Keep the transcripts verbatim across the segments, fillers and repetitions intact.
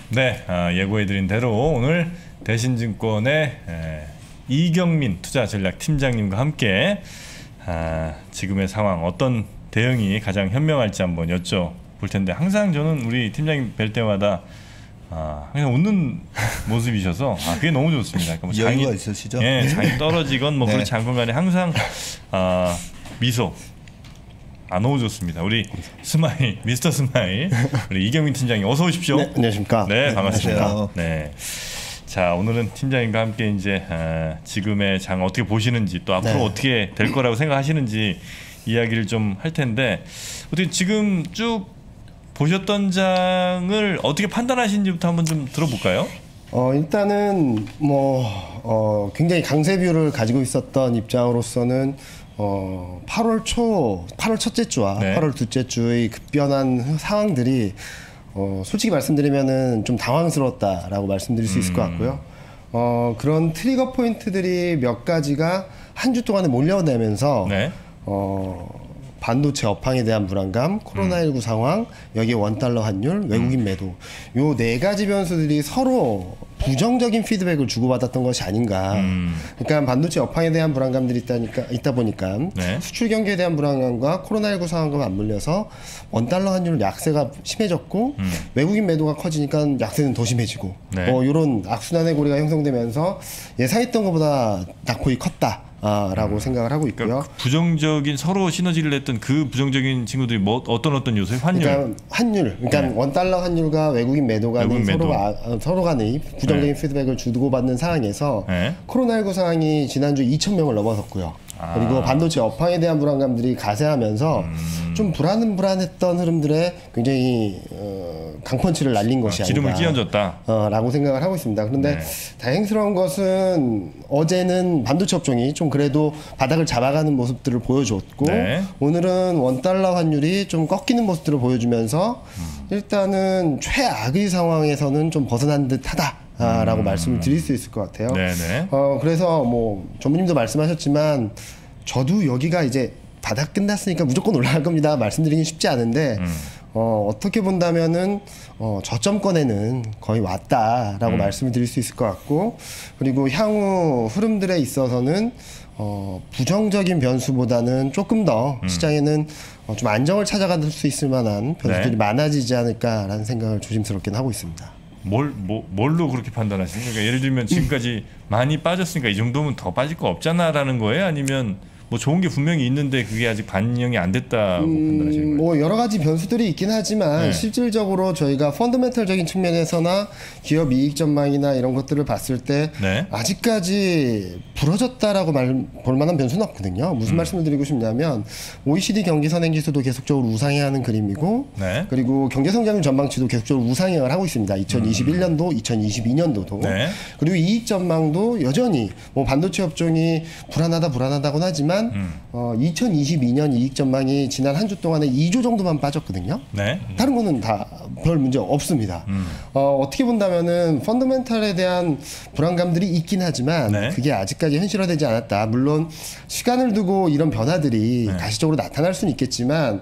네, 아, 예고해드린 대로 오늘 대신증권의 에, 이경민 투자전략팀장님과 함께 아, 지금의 상황 어떤 대응이 가장 현명할지 한번 여쭤볼 텐데, 항상 저는 우리 팀장님 뵐 때마다 아, 항상 웃는 모습이셔서 아, 그게 너무 좋습니다. 그러니까 뭐 여유가 장이, 있으시죠? 예, 장이 떨어지건 뭐 네. 그렇지 않건 간에 항상 아, 미소. 아, 너무 좋습니다. 우리 스마일, 미스터 스마일, 우리 이경민 팀장님 어서 오십시오. 네, 안녕하십니까. 네, 반갑습니다. 안녕하세요. 네. 자, 오늘은 팀장님과 함께 이제 아, 지금의 장 어떻게 보시는지, 또 앞으로 네. 어떻게 될 거라고 생각하시는지 이야기를 좀 할 텐데, 어떻게 지금 쭉 보셨던 장을 어떻게 판단하시는지부터 한번 좀 들어볼까요? 어, 일단은 뭐 어, 굉장히 강세 뷰를 가지고 있었던 입장으로서는 어, 팔월 초, 팔월 첫째 주와 네. 팔월 둘째 주의 급변한 상황들이 어, 솔직히 말씀드리면은 좀 당황스러웠다라고 말씀드릴 수 있을 것 같고요. 어, 그런 트리거 포인트들이 몇 가지가 한 주 동안에 몰려내면서 네. 어, 반도체 업황에 대한 불안감, 코로나십구 상황, 여기에 원달러 환율, 외국인 매도, 요 네 가지 변수들이 서로 부정적인 피드백을 주고받았던 것이 아닌가. 음. 그러니까 반도체 업황에 대한 불안감들이 있다니까, 있다 보니까 네. 수출 경기에 대한 불안감과 코로나십구 상황과 맞물려서 원달러 환율 약세가 심해졌고 음. 외국인 매도가 커지니까 약세는 더 심해지고 네. 어, 이런 악순환의 고리가 형성되면서 예상했던 것보다 낙폭이 컸다. 아, 라고 음. 생각을 하고 있고요. 그러니까 부정적인, 서로 시너지를 냈던 그 부정적인 친구들이 뭐 어떤 어떤 요소에 환율? 그러니까 환율, 그러니까 네. 원달러 환율과 외국인 매도 간의 외국인 매도. 서로가 아, 서로 간의 부정적인 네. 피드백을 주고받는 상황에서 네. 코로나십구 상황이 지난주 이천 명을 넘어섰고요. 아. 그리고 반도체 업황에 대한 불안감들이 가세하면서 음. 좀 불안 불안했던 흐름들에 굉장히 어, 강펀치를 날린 것이 아, 기름을 아닌가. 끼얹었다. 어, 라고 생각을 하고 있습니다. 그런데 네. 다행스러운 것은 어제는 반도체 업종이 좀 그래도 바닥을 잡아가는 모습들을 보여줬고 네. 오늘은 원달러 환율이 좀 꺾이는 모습들을 보여주면서 음. 일단은 최악의 상황에서는 좀 벗어난 듯하다. 아, 라고 음. 말씀을 드릴 수 있을 것 같아요. 네네. 어, 그래서 뭐 전무님도 말씀하셨지만 저도 여기가 이제 바닥 끝났으니까 무조건 올라갈 겁니다. 말씀드리긴 쉽지 않은데 음. 어, 어떻게 본다면은 어, 저점권에는 거의 왔다라고 음. 말씀을 드릴 수 있을 것 같고, 그리고 향후 흐름들에 있어서는 어, 부정적인 변수보다는 조금 더 음. 시장에는 어, 좀 안정을 찾아갈 수 있을 만한 변수들이 네. 많아지지 않을까라는 생각을 조심스럽게 하고 있습니다. 뭘, 뭐, 뭘로 그렇게 판단하십니까? 그러니까 예를 들면 지금까지 많이 빠졌으니까 이 정도면 더 빠질 거 없잖아라는 거예요? 아니면 뭐 좋은 게 분명히 있는데 그게 아직 반영이 안 됐다고 판단하시는 거예요? 뭐 여러 가지 변수들이 있긴 하지만 네. 실질적으로 저희가 펀더멘털적인 측면에서나 기업 이익 전망이나 이런 것들을 봤을 때 네. 아직까지 부러졌다라고 말, 볼 만한 변수는 없거든요. 무슨 음. 말씀을 드리고 싶냐면 오이시디 경기 선행지수도 계속적으로 우상향하는 그림이고 네. 그리고 경제성장률 전망치도 계속적으로 우상향을 하고 있습니다. 이천이십일 년도, 이천이십이 년도도. 네. 그리고 이익 전망도 여전히 뭐 반도체 업종이 불안하다 불안하다고는 하지만 음. 어, 이천이십이 년 이익 전망이 지난 한 주 동안에 이 조 정도만 빠졌거든요. 네. 다른 거는 다 별 문제 없습니다. 음. 어, 어떻게 본다면은 펀더멘탈에 대한 불안감들이 있긴 하지만 네. 그게 아직까지 현실화되지 않았다. 물론 시간을 두고 이런 변화들이 네. 가시적으로 나타날 수는 있겠지만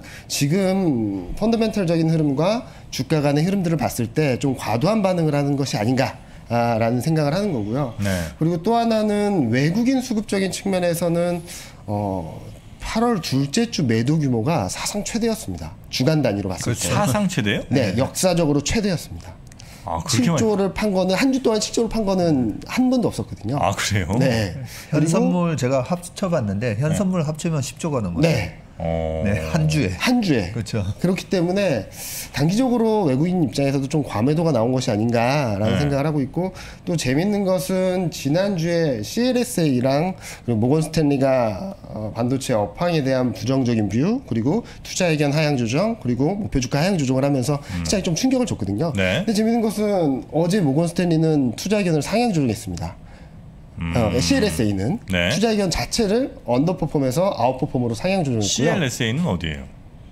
지금 펀더멘탈적인 흐름과 주가 간의 흐름들을 봤을 때 좀 과도한 반응을 하는 것이 아닌가. 아, 라는 생각을 하는 거고요. 네. 그리고 또 하나는 외국인 수급적인 측면에서는 어, 팔월 둘째 주 매도 규모가 사상 최대였습니다. 주간 단위로 봤을 때. 사상 최대요? 네, 역사적으로 최대였습니다. 아, 그렇게 많이. 칠 조를 판 거는 한 주 동안 칠 조를 판 거는 한 번도 없었거든요. 아, 그래요? 네. 그리고 현선물 제가 합쳐봤는데 현선물 합치면 십 조가 넘어요. 네. 어. 네, 한 주에. 한 주에. 그렇죠. 그렇기 때문에 단기적으로 외국인 입장에서도 좀 과매도가 나온 것이 아닌가라는 네. 생각을 하고 있고, 또 재밌는 것은 지난주에 씨엘에스에이랑 그리고 모건 스탠리가 어, 반도체 업황에 대한 부정적인 뷰, 그리고 투자 의견 하향 조정, 그리고 목표 주가 하향 조정을 하면서 음. 시장이 좀 충격을 줬거든요. 네. 근데 재밌는 것은 어제 모건 스탠리는 투자 의견을 상향 조정했습니다. 음. 어, 씨엘에스에이는 네. 투자 의견 자체를 언더퍼폼에서 아웃퍼폼으로 상향 조정했고요. 씨엘에스에이는 어디예요?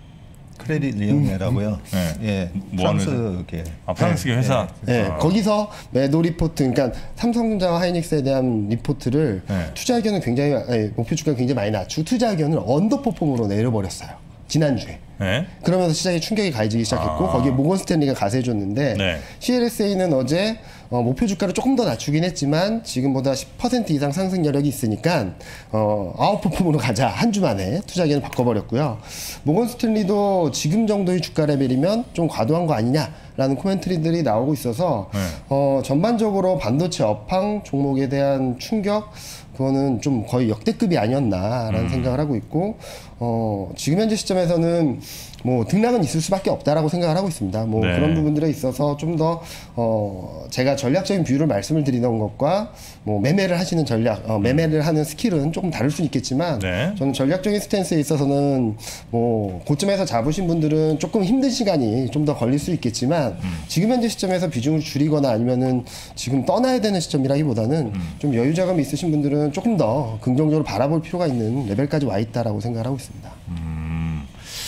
크레딧 리옹네라고요. 네. 예, 뭐 하는 프랑스계. 아, 프랑스계 회사. 네, 아. 거기서 매도 리포트, 그러니까 삼성전자와 하이닉스에 대한 리포트를 네. 투자 의견을 굉장히 아니, 목표 주가 굉장히 많이 낮추고 투자 의견을 언더퍼폼으로 내려버렸어요. 지난주에. 네. 그러면서 시장에 충격이 가해지기 시작했고 아. 거기에 모건 스탠리가 가세해줬는데 네. 씨엘에스에이는 어제 어, 목표 주가를 조금 더 낮추긴 했지만 지금보다 십 퍼센트 이상 상승 여력이 있으니까 어, 아웃퍼폼으로 가자. 한 주 만에 투자기는 바꿔버렸고요. 모건 스탠리도 지금 정도의 주가 레벨이면 좀 과도한 거 아니냐라는 코멘트리들이 나오고 있어서 네. 어, 전반적으로 반도체 업황 종목에 대한 충격 그거는 좀 거의 역대급이 아니었나라는 음. 생각을 하고 있고 어, 지금 현재 시점에서는 뭐 등락은 있을 수밖에 없다라고 생각을 하고 있습니다. 뭐 네. 그런 부분들에 있어서 좀 더 어, 제가 전략적인 비율을 말씀을 드리는 것과 뭐 매매를 하시는 전략, 어, 매매를 하는 스킬은 조금 다를 수 있겠지만 네. 저는 전략적인 스탠스에 있어서는 뭐 고점에서 잡으신 분들은 조금 힘든 시간이 좀 더 걸릴 수 있겠지만 음. 지금 현재 시점에서 비중을 줄이거나 아니면은 지금 떠나야 되는 시점이라기보다는 음. 좀 여유 자금이 있으신 분들은 조금 더 긍정적으로 바라볼 필요가 있는 레벨까지 와 있다라고 생각을 하고 있습니다. 음,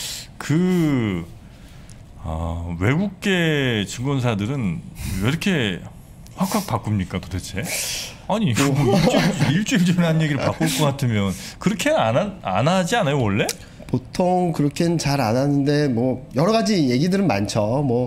그 아, 외국계 증권사들은 왜 이렇게 확확 바꿉니까 도대체? 아니 이거 뭐 일주일, 일주일 전에 한 얘기를 바꿀 것 같으면 그렇게 안, 하, 안 하지 않아요 원래? 보통 그렇게는 잘 안 하는데 뭐 여러 가지 얘기들은 많죠. 뭐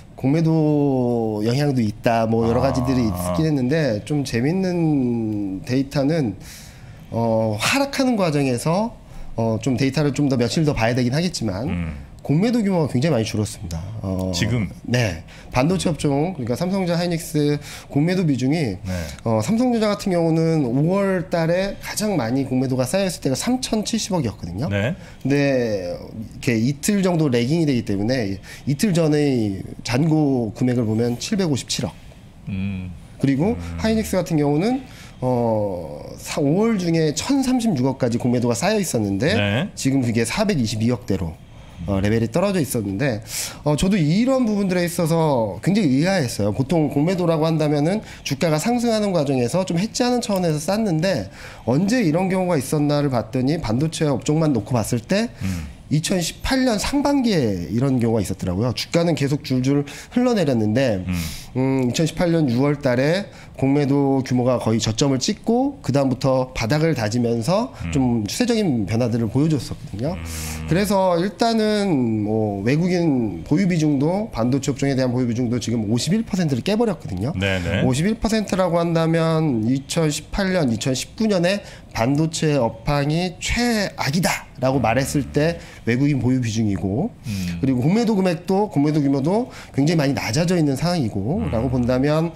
공매도 영향도 있다. 뭐 여러 가지들이 아. 있긴 했는데 좀 재밌는 데이터는 어, 하락하는 과정에서 어, 좀 데이터를 좀 더 며칠 더 봐야 되긴 하겠지만 음. 공매도 규모가 굉장히 많이 줄었습니다. 어, 지금? 네. 반도체 업종, 그러니까 삼성전자, 하이닉스 공매도 비중이 네. 어, 삼성전자 같은 경우는 오월 달에 가장 많이 공매도가 쌓여있을 때가 삼천칠십억이었거든요. 네. 근데 이렇게 이틀 정도 레깅이 되기 때문에 이틀 전의 잔고 금액을 보면 칠백오십칠억. 음. 그리고 하이닉스 같은 경우는 어, 오월 중에 천삼십육억까지 공매도가 쌓여 있었는데 네. 지금 그게 사백이십이억대로 어, 레벨이 떨어져 있었는데 어, 저도 이런 부분들에 있어서 굉장히 의아했어요. 보통 공매도라고 한다면은 주가가 상승하는 과정에서 좀 해지하는 차원에서 쌌는데 언제 이런 경우가 있었나를 봤더니 반도체 업종만 놓고 봤을 때 음. 이천십팔 년 상반기에 이런 경우가 있었더라고요. 주가는 계속 줄줄 흘러내렸는데 음. 음, 이천십팔 년 유월 달에 공매도 규모가 거의 저점을 찍고 그 다음부터 바닥을 다지면서 음. 좀 추세적인 변화들을 보여줬었거든요. 음. 그래서 일단은 뭐 외국인 보유 비중도 반도체 업종에 대한 보유 비중도 지금 오십일 퍼센트를 깨버렸거든요. 네네. 오십일 퍼센트라고 한다면 이천십팔 년, 이천십구 년에 반도체 업황이 최악이다라고 말했을 때 외국인 보유 비중이고 음. 그리고 공매도 금액도 공매도 규모도 굉장히 많이 낮아져 있는 상황이고 라고 본다면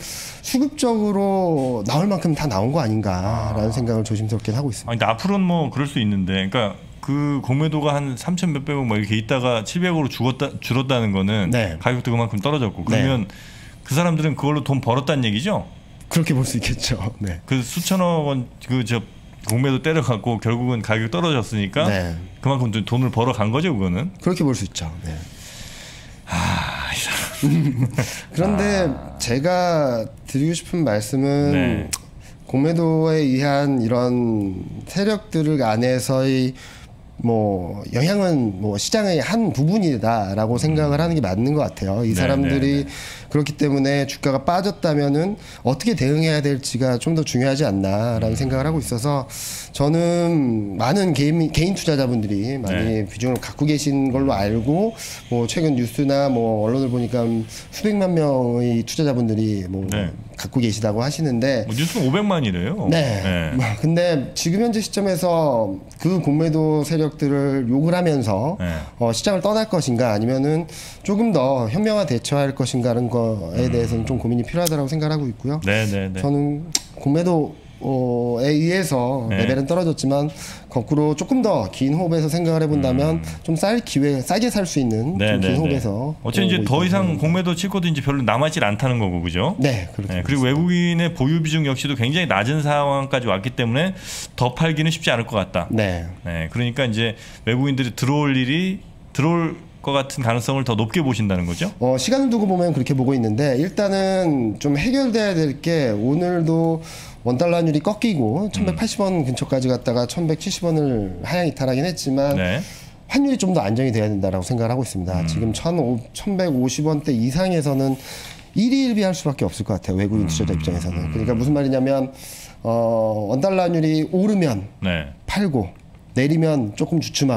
수급적으로 나올 만큼 다 나온 거 아닌가라는 아. 생각을 조심스럽게 하고 있습니다. 아니 근데 앞으로는 뭐 그럴 수 있는데, 그러니까 그 공매도가 한 삼천 몇백억 뭐 이렇게 있다가 칠백억으로 죽었다 줄었다는 거는 네. 가격도 그만큼 떨어졌고 그러면 그 사람들은 그걸로 돈 벌었다는 얘기죠? 그렇게 볼 수 있겠죠. 네. 그 수천억 원 그 저 공매도 때려갖고 결국은 가격 떨어졌으니까 네. 그만큼 또 돈을 벌어 간 거죠 그거는. 그렇게 볼 수 있죠. 네. 아, 이 사람. 그런데 아. 제가 드리고 싶은 말씀은 네. 공매도에 의한 이런 세력들 안에서의 뭐 영향은 뭐 시장의 한 부분이다라고 생각을 하는 게 맞는 것 같아요. 이 네, 사람들이 네, 네. 그렇기 때문에 주가가 빠졌다면은 어떻게 대응해야 될지가 좀 더 중요하지 않나라는 음. 생각을 하고 있어서 저는 많은 개인 개인 투자자분들이 많이 네. 비중을 갖고 계신 걸로 알고 뭐 최근 뉴스나 뭐 언론을 보니까 수백만 명의 투자자분들이 뭐 네. 갖고 계시다고 하시는데 뭐 뉴스는 오백만이래요. 네. 뭐 근데 지금 현재 시점에서 그 공매도 세력들을 욕을 하면서 네. 어, 시장을 떠날 것인가 아니면은 조금 더 현명한 대처할 것인가라는 거에 대해서는 좀 고민이 필요하다고 생각하고 있고요. 네네네. 저는 공매도 어, 에 의해서 네. 레벨은 떨어졌지만 거꾸로 조금 더 긴 호흡에서 생각을 해본다면 좀 쌀 기회, 싸게 살 수 있는 네, 좀 긴 네, 호흡에서 어쨌든 이제 보고 더 있다고 이상 생각합니다. 공매도 칠 것도 이제 별로 남아있질 않다는 거고 그죠? 네, 그렇게 네, 그리고 외국인의 보유 비중 역시도 굉장히 낮은 상황까지 왔기 때문에 더 팔기는 쉽지 않을 것 같다. 네. 네, 그러니까 이제 외국인들이 들어올 일이 들어올 것 같은 가능성을 더 높게 보신다는 거죠? 어, 시간을 두고 보면 그렇게 보고 있는데 일단은 좀 해결돼야 될 게 오늘도 원달러율이 꺾이고 천백팔십 원 근처까지 갔다가 천백칠십 원을 하향 이탈하긴 했지만 네. 환율이 좀 더 안정이 돼야 된다라고 생각을 하고 있습니다. 음. 지금 천백오십 원대 이상에서는 일희일비할 수밖에 없을 것 같아요. 외국인 투자자 음. 입장에서는. 그러니까 무슨 말이냐면 어, 원달러율이 오르면 네. 팔고 내리면 조금 주춤하고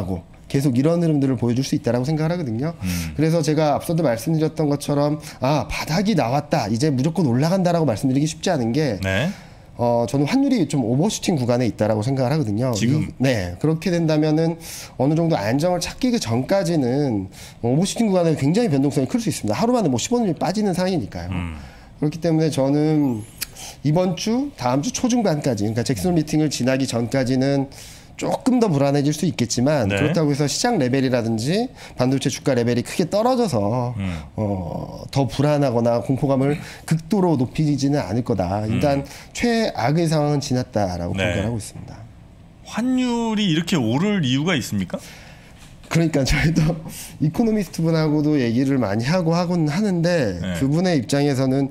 계속 이런 흐름들을 보여줄 수 있다라고 생각을 하거든요. 음. 그래서 제가 앞서도 말씀드렸던 것처럼 아 바닥이 나왔다 이제 무조건 올라간다라고 말씀드리기 쉽지 않은 게 네. 어, 저는 환율이 좀 오버슈팅 구간에 있다라고 생각을 하거든요. 지금? 이, 네. 그렇게 된다면은 어느 정도 안정을 찾기 그 전까지는 오버슈팅 구간에 굉장히 변동성이 클 수 있습니다. 하루 만에 뭐 십 원이 빠지는 상황이니까요. 음. 그렇기 때문에 저는 이번 주, 다음 주 초중반까지, 그러니까 잭슨 미팅을 지나기 전까지는 조금 더 불안해질 수 있겠지만 네. 그렇다고 해서 시장 레벨이라든지 반도체 주가 레벨이 크게 떨어져서 음. 어, 더 불안하거나 공포감을 극도로 높이지는 않을 거다. 일단 음. 최악의 상황은 지났다라고 네. 판단하고 있습니다. 환율이 이렇게 오를 이유가 있습니까? 그러니까 저희도 이코노미스트 분하고도 얘기를 많이 하고 하곤 하는데 네. 그분의 입장에서는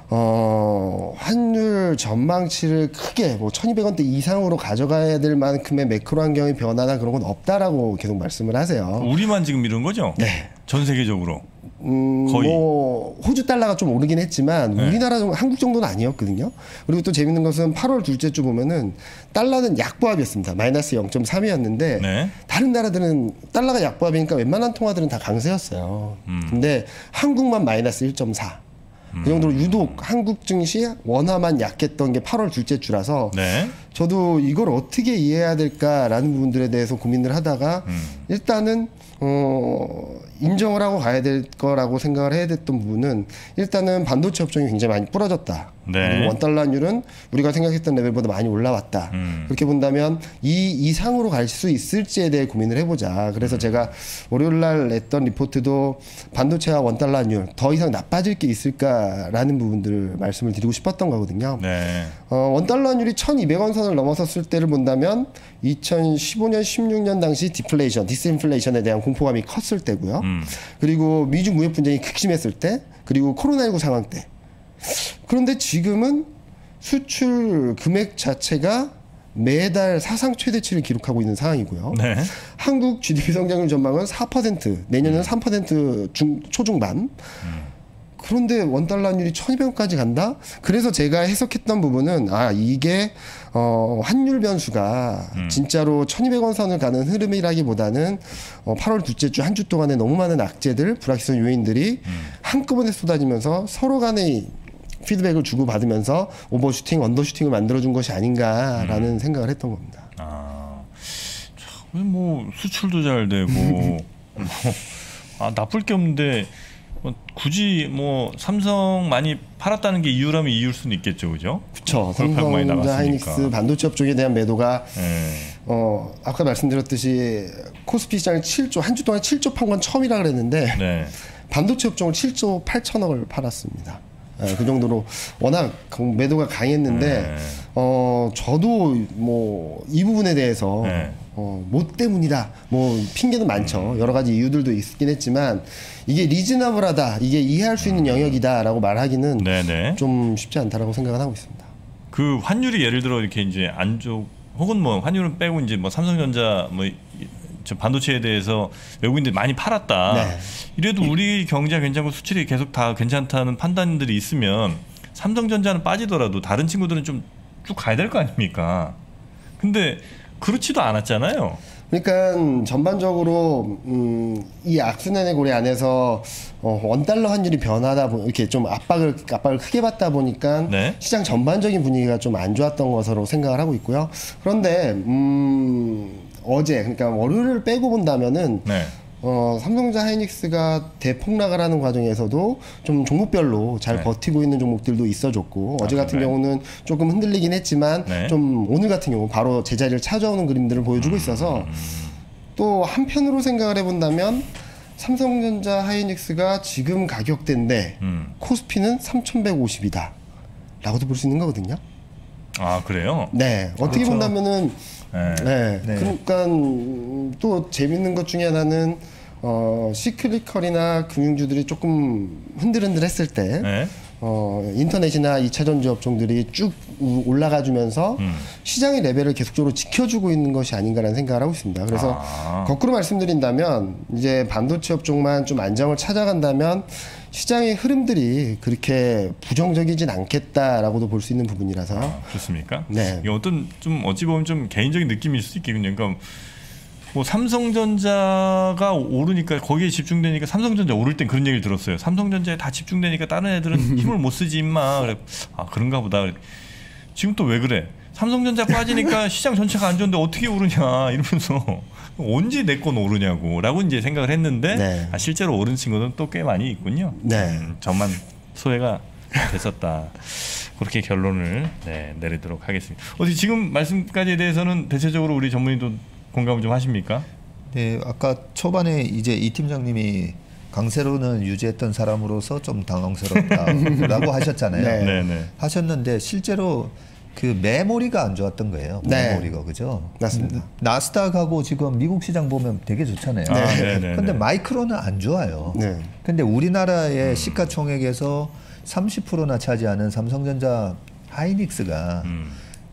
어, 환율 전망치를 크게 뭐 천이백 원대 이상으로 가져가야 될 만큼의 매크로 환경의 변화나 그런 건 없다라고 계속 말씀을 하세요. 우리만 지금 이런 거죠? 네. 전 세계적으로. 음, 거의. 뭐 호주 달러가 좀 오르긴 했지만 네. 우리나라 정도, 한국 정도는 아니었거든요. 그리고 또 재밌는 것은 팔월 둘째 주 보면은 달러는 약보합이었습니다. 마이너스 영 점 삼이었는데 네. 다른 나라들은 달러가 약보합이니까 웬만한 통화들은 다 강세였어요. 음. 근데 한국만 마이너스 일 점 사. 그 정도로 유독 한국 증시 원화만 약했던 게 팔월 둘째 주라서 네. 저도 이걸 어떻게 이해해야 될까라는 부분들에 대해서 고민을 하다가 음. 일단은 어, 인정을 하고 가야 될 거라고 생각을 해야 됐던 부분은 일단은 반도체 업종이 굉장히 많이 부러졌다. 네. 그리고 원달러 환율은 우리가 생각했던 레벨보다 많이 올라왔다. 음. 그렇게 본다면 이 이상으로 갈 수 있을지에 대해 고민을 해보자. 그래서 제가 월요일 날 냈던 리포트도 반도체와 원달러 환율 더 이상 나빠질 게 있을까라는 부분들을 말씀을 드리고 싶었던 거거든요. 네. 어, 원달러 환율이 천이백 원 선을 넘어섰을 때를 본다면 이천십오 년, 십육 년 당시 디플레이션, 디스인플레이션에 대한 공포감이 컸을 때고요. 음. 그리고 미중 무역 분쟁이 극심했을 때, 그리고 코로나십구 상황 때. 그런데 지금은 수출 금액 자체가 매달 사상 최대치를 기록하고 있는 상황이고요. 네. 한국 지디피 성장률 전망은 사 퍼센트, 내년은 삼 퍼센트 중, 초중반. 음. 그런데 원달러 환율이 천이백 원까지 간다? 그래서 제가 해석했던 부분은 아 이게 어, 환율 변수가 음. 진짜로 천이백 원 선을 가는 흐름이라기보다는 어, 팔월 둘째 주 한 주 동안에 너무 많은 악재들, 불확실성 요인들이 음. 한꺼번에 쏟아지면서 서로 간의 피드백을 주고받으면서 오버슈팅, 언더슈팅을 만들어준 것이 아닌가라는 음. 생각을 했던 겁니다. 아, 참, 뭐 수출도 잘 되고 뭐, 아 나쁠 게 없는데 뭐, 굳이 뭐 삼성 많이 팔았다는 게 이유라면 이유일 수는 있겠죠, 그죠? 그렇죠. 콜팔 많이 삼성전자, 나갔으니까. 하이닉스, 반도체 업종에 대한 매도가 네. 어 아까 말씀드렸듯이 코스피 시장이 칠조 한 주 동안 칠조 판 건 처음이라 그랬는데 네. 반도체 업종을 칠조 팔천억을 팔았습니다. 예, 그 정도로 워낙 매도가 강했는데 네. 어 저도 뭐 이 부분에 대해서 네. 어, 뭐 때문이다 뭐 핑계는 많죠. 여러 가지 이유들도 있긴 했지만 이게 리즈너블하다, 이게 이해할 수 있는 영역이다라고 말하기는 네네. 좀 쉽지 않다라고 생각을 하고 있습니다. 그 환율이 예를 들어 이렇게 이제 안 좋, 혹은 뭐 환율은 빼고 이제 뭐 삼성전자 뭐 저 반도체에 대해서 외국인들이 많이 팔았다. 네. 이래도 우리 경제가 괜찮고 수출이 계속 다 괜찮다는 판단들이 있으면 삼성전자는 빠지더라도 다른 친구들은 좀 쭉 가야 될 거 아닙니까? 근데 그렇지도 않았잖아요. 그러니까 전반적으로 음, 이 악순환의 고리 안에서 어, 원달러 환율이 변하다 보 이렇게 좀 압박을 압박을 크게 받다 보니까 네. 시장 전반적인 분위기가 좀 안 좋았던 것으로 생각을 하고 있고요. 그런데 음, 어제 그러니까 월요일을 빼고 본다면은 네. 어, 삼성전자 하이닉스가 대폭락을 하는 과정에서도 좀 종목별로 잘 네. 버티고 있는 종목들도 있어줬고 어제 아, 같은 그래요? 경우는 조금 흔들리긴 했지만 네. 좀 오늘 같은 경우 바로 제자리를 찾아오는 그림들을 보여주고 있어서 또 한편으로 생각을 해본다면 삼성전자 하이닉스가 지금 가격대인데 음. 코스피는 삼천백오십이다 라고도 볼 수 있는 거거든요. 아 그래요? 네, 어떻게 그렇죠. 본다면은 네. 네. 네. 그러니까 음, 또 재밌는 것 중에 하나는 어, 시크리컬이나 금융주들이 조금 흔들흔들했을 때 네. 어, 인터넷이나 이차 전지 업종들이 쭉 우- 올라가주면서 음. 시장의 레벨을 계속적으로 지켜주고 있는 것이 아닌가라는 생각을 하고 있습니다. 그래서 아. 거꾸로 말씀드린다면 이제 반도체 업종만 좀 안정을 찾아간다면 시장의 흐름들이 그렇게 부정적이진 않겠다라고도 볼 수 있는 부분이라서 아, 좋습니까? 네. 이게 어떤 좀 어찌 보면 좀 개인적인 느낌일 수도 있겠군요. 그러니까 뭐 삼성전자가 오르니까 거기에 집중되니까 삼성전자 오를 땐 그런 얘기를 들었어요. 삼성전자에 다 집중되니까 다른 애들은 힘을 못 쓰지 임마. 그래. 아 그런가 보다. 지금 또 왜 그래? 삼성전자 빠지니까 시장 전체가 안 좋은데 어떻게 오르냐 이러면서 언제 내 건 오르냐고 라고 이제 생각을 했는데 네. 아, 실제로 오른 친구는 또 꽤 많이 있군요. 네. 음, 저만 소외가 됐었다. 그렇게 결론을 네, 내리도록 하겠습니다. 어디 지금 말씀까지에 대해서는 대체적으로 우리 전문의도 공감을 좀 하십니까? 네, 아까 초반에 이제 이 팀장님이 강세로는 유지했던 사람으로서 좀 당황스럽다라고 하셨잖아요. 네. 네, 네. 하셨는데 실제로 그 메모리가 안 좋았던 거예요. 네. 메모리가 그죠? 맞습니다. 나스닥하고 지금 미국 시장 보면 되게 좋잖아요. 아, 네, 네, 근데 네. 마이크로는 안 좋아요. 네. 근데 우리나라의 시가총액에서 삼십 퍼센트나 차지하는 삼성전자 하이닉스가 음.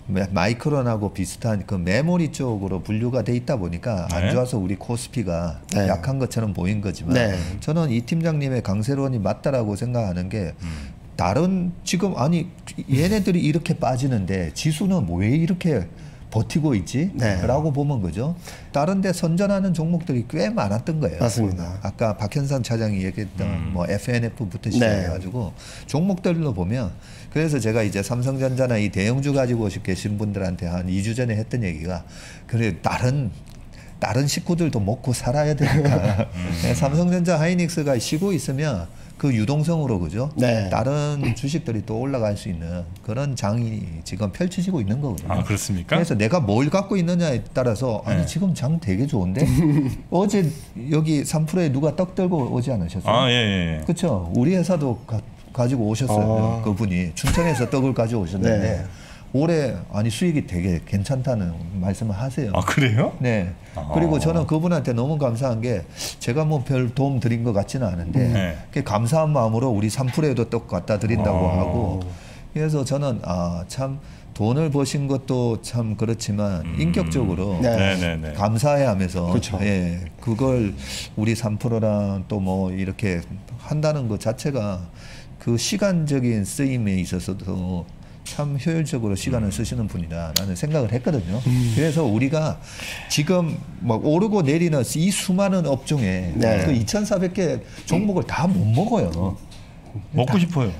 마이크론하고 비슷한 그 메모리 쪽으로 분류가 돼 있다 보니까 네. 안 좋아서 우리 코스피가 네. 약한 것처럼 보인 거지만 네. 저는 이 팀장님의 강세론이 맞다라고 생각하는 게 음. 다른 지금 아니 얘네들이 이렇게 빠지는데 지수는 왜 이렇게 버티고 있지? 네. 라고 보면 그죠? 다른 데 선전하는 종목들이 꽤 많았던 거예요. 맞습니다. 아까 박현산 차장이 얘기했던 음. 뭐 에프엔에프부터 네. 시작해가지고 종목들로 보면 그래서 제가 이제 삼성전자나 이 대형주 가지고 계신 분들한테 한 이 주 전에 했던 얘기가 그래 다른 다른 식구들도 먹고 살아야 되니까 음. 삼성전자 하이닉스가 쉬고 있으면 그 유동성으로 그죠? 네. 다른 주식들이 또 올라갈 수 있는 그런 장이 지금 펼쳐지고 있는 거거든요. 아 그렇습니까? 그래서 내가 뭘 갖고 있느냐에 따라서 아니 네. 지금 장 되게 좋은데 어제 여기 삼 퍼센트에 누가 떡 들고 오지 않으셨어요? 아 예, 예. 그렇죠. 우리 회사도 가, 가지고 오셨어요. 아. 그분이 춘천에서 떡을 가지고 오셨는데 네. 올해 아니 수익이 되게 괜찮다는 말씀을 하세요. 아 그래요? 네. 아. 그리고 저는 그분한테 너무 감사한 게 제가 뭐 별 도움 드린 것 같지는 않은데 네. 그 감사한 마음으로 우리 삼 퍼센트에도 떡 갖다 드린다고 아. 하고 그래서 저는 아 참 돈을 버신 것도 참 그렇지만 음. 인격적으로 네. 네네네. 감사해하면서 그렇죠. 예 그걸 우리 삼 퍼센트랑 또 뭐 이렇게 한다는 것 자체가 그 시간적인 쓰임에 있어서도 참 효율적으로 시간을 쓰시는 분이다라는 생각을 했거든요. 음. 그래서 우리가 지금 막 오르고 내리는 이 수많은 업종에 네. 그 이천사백 개 종목을 다 못 먹어요. 먹고 싶어요.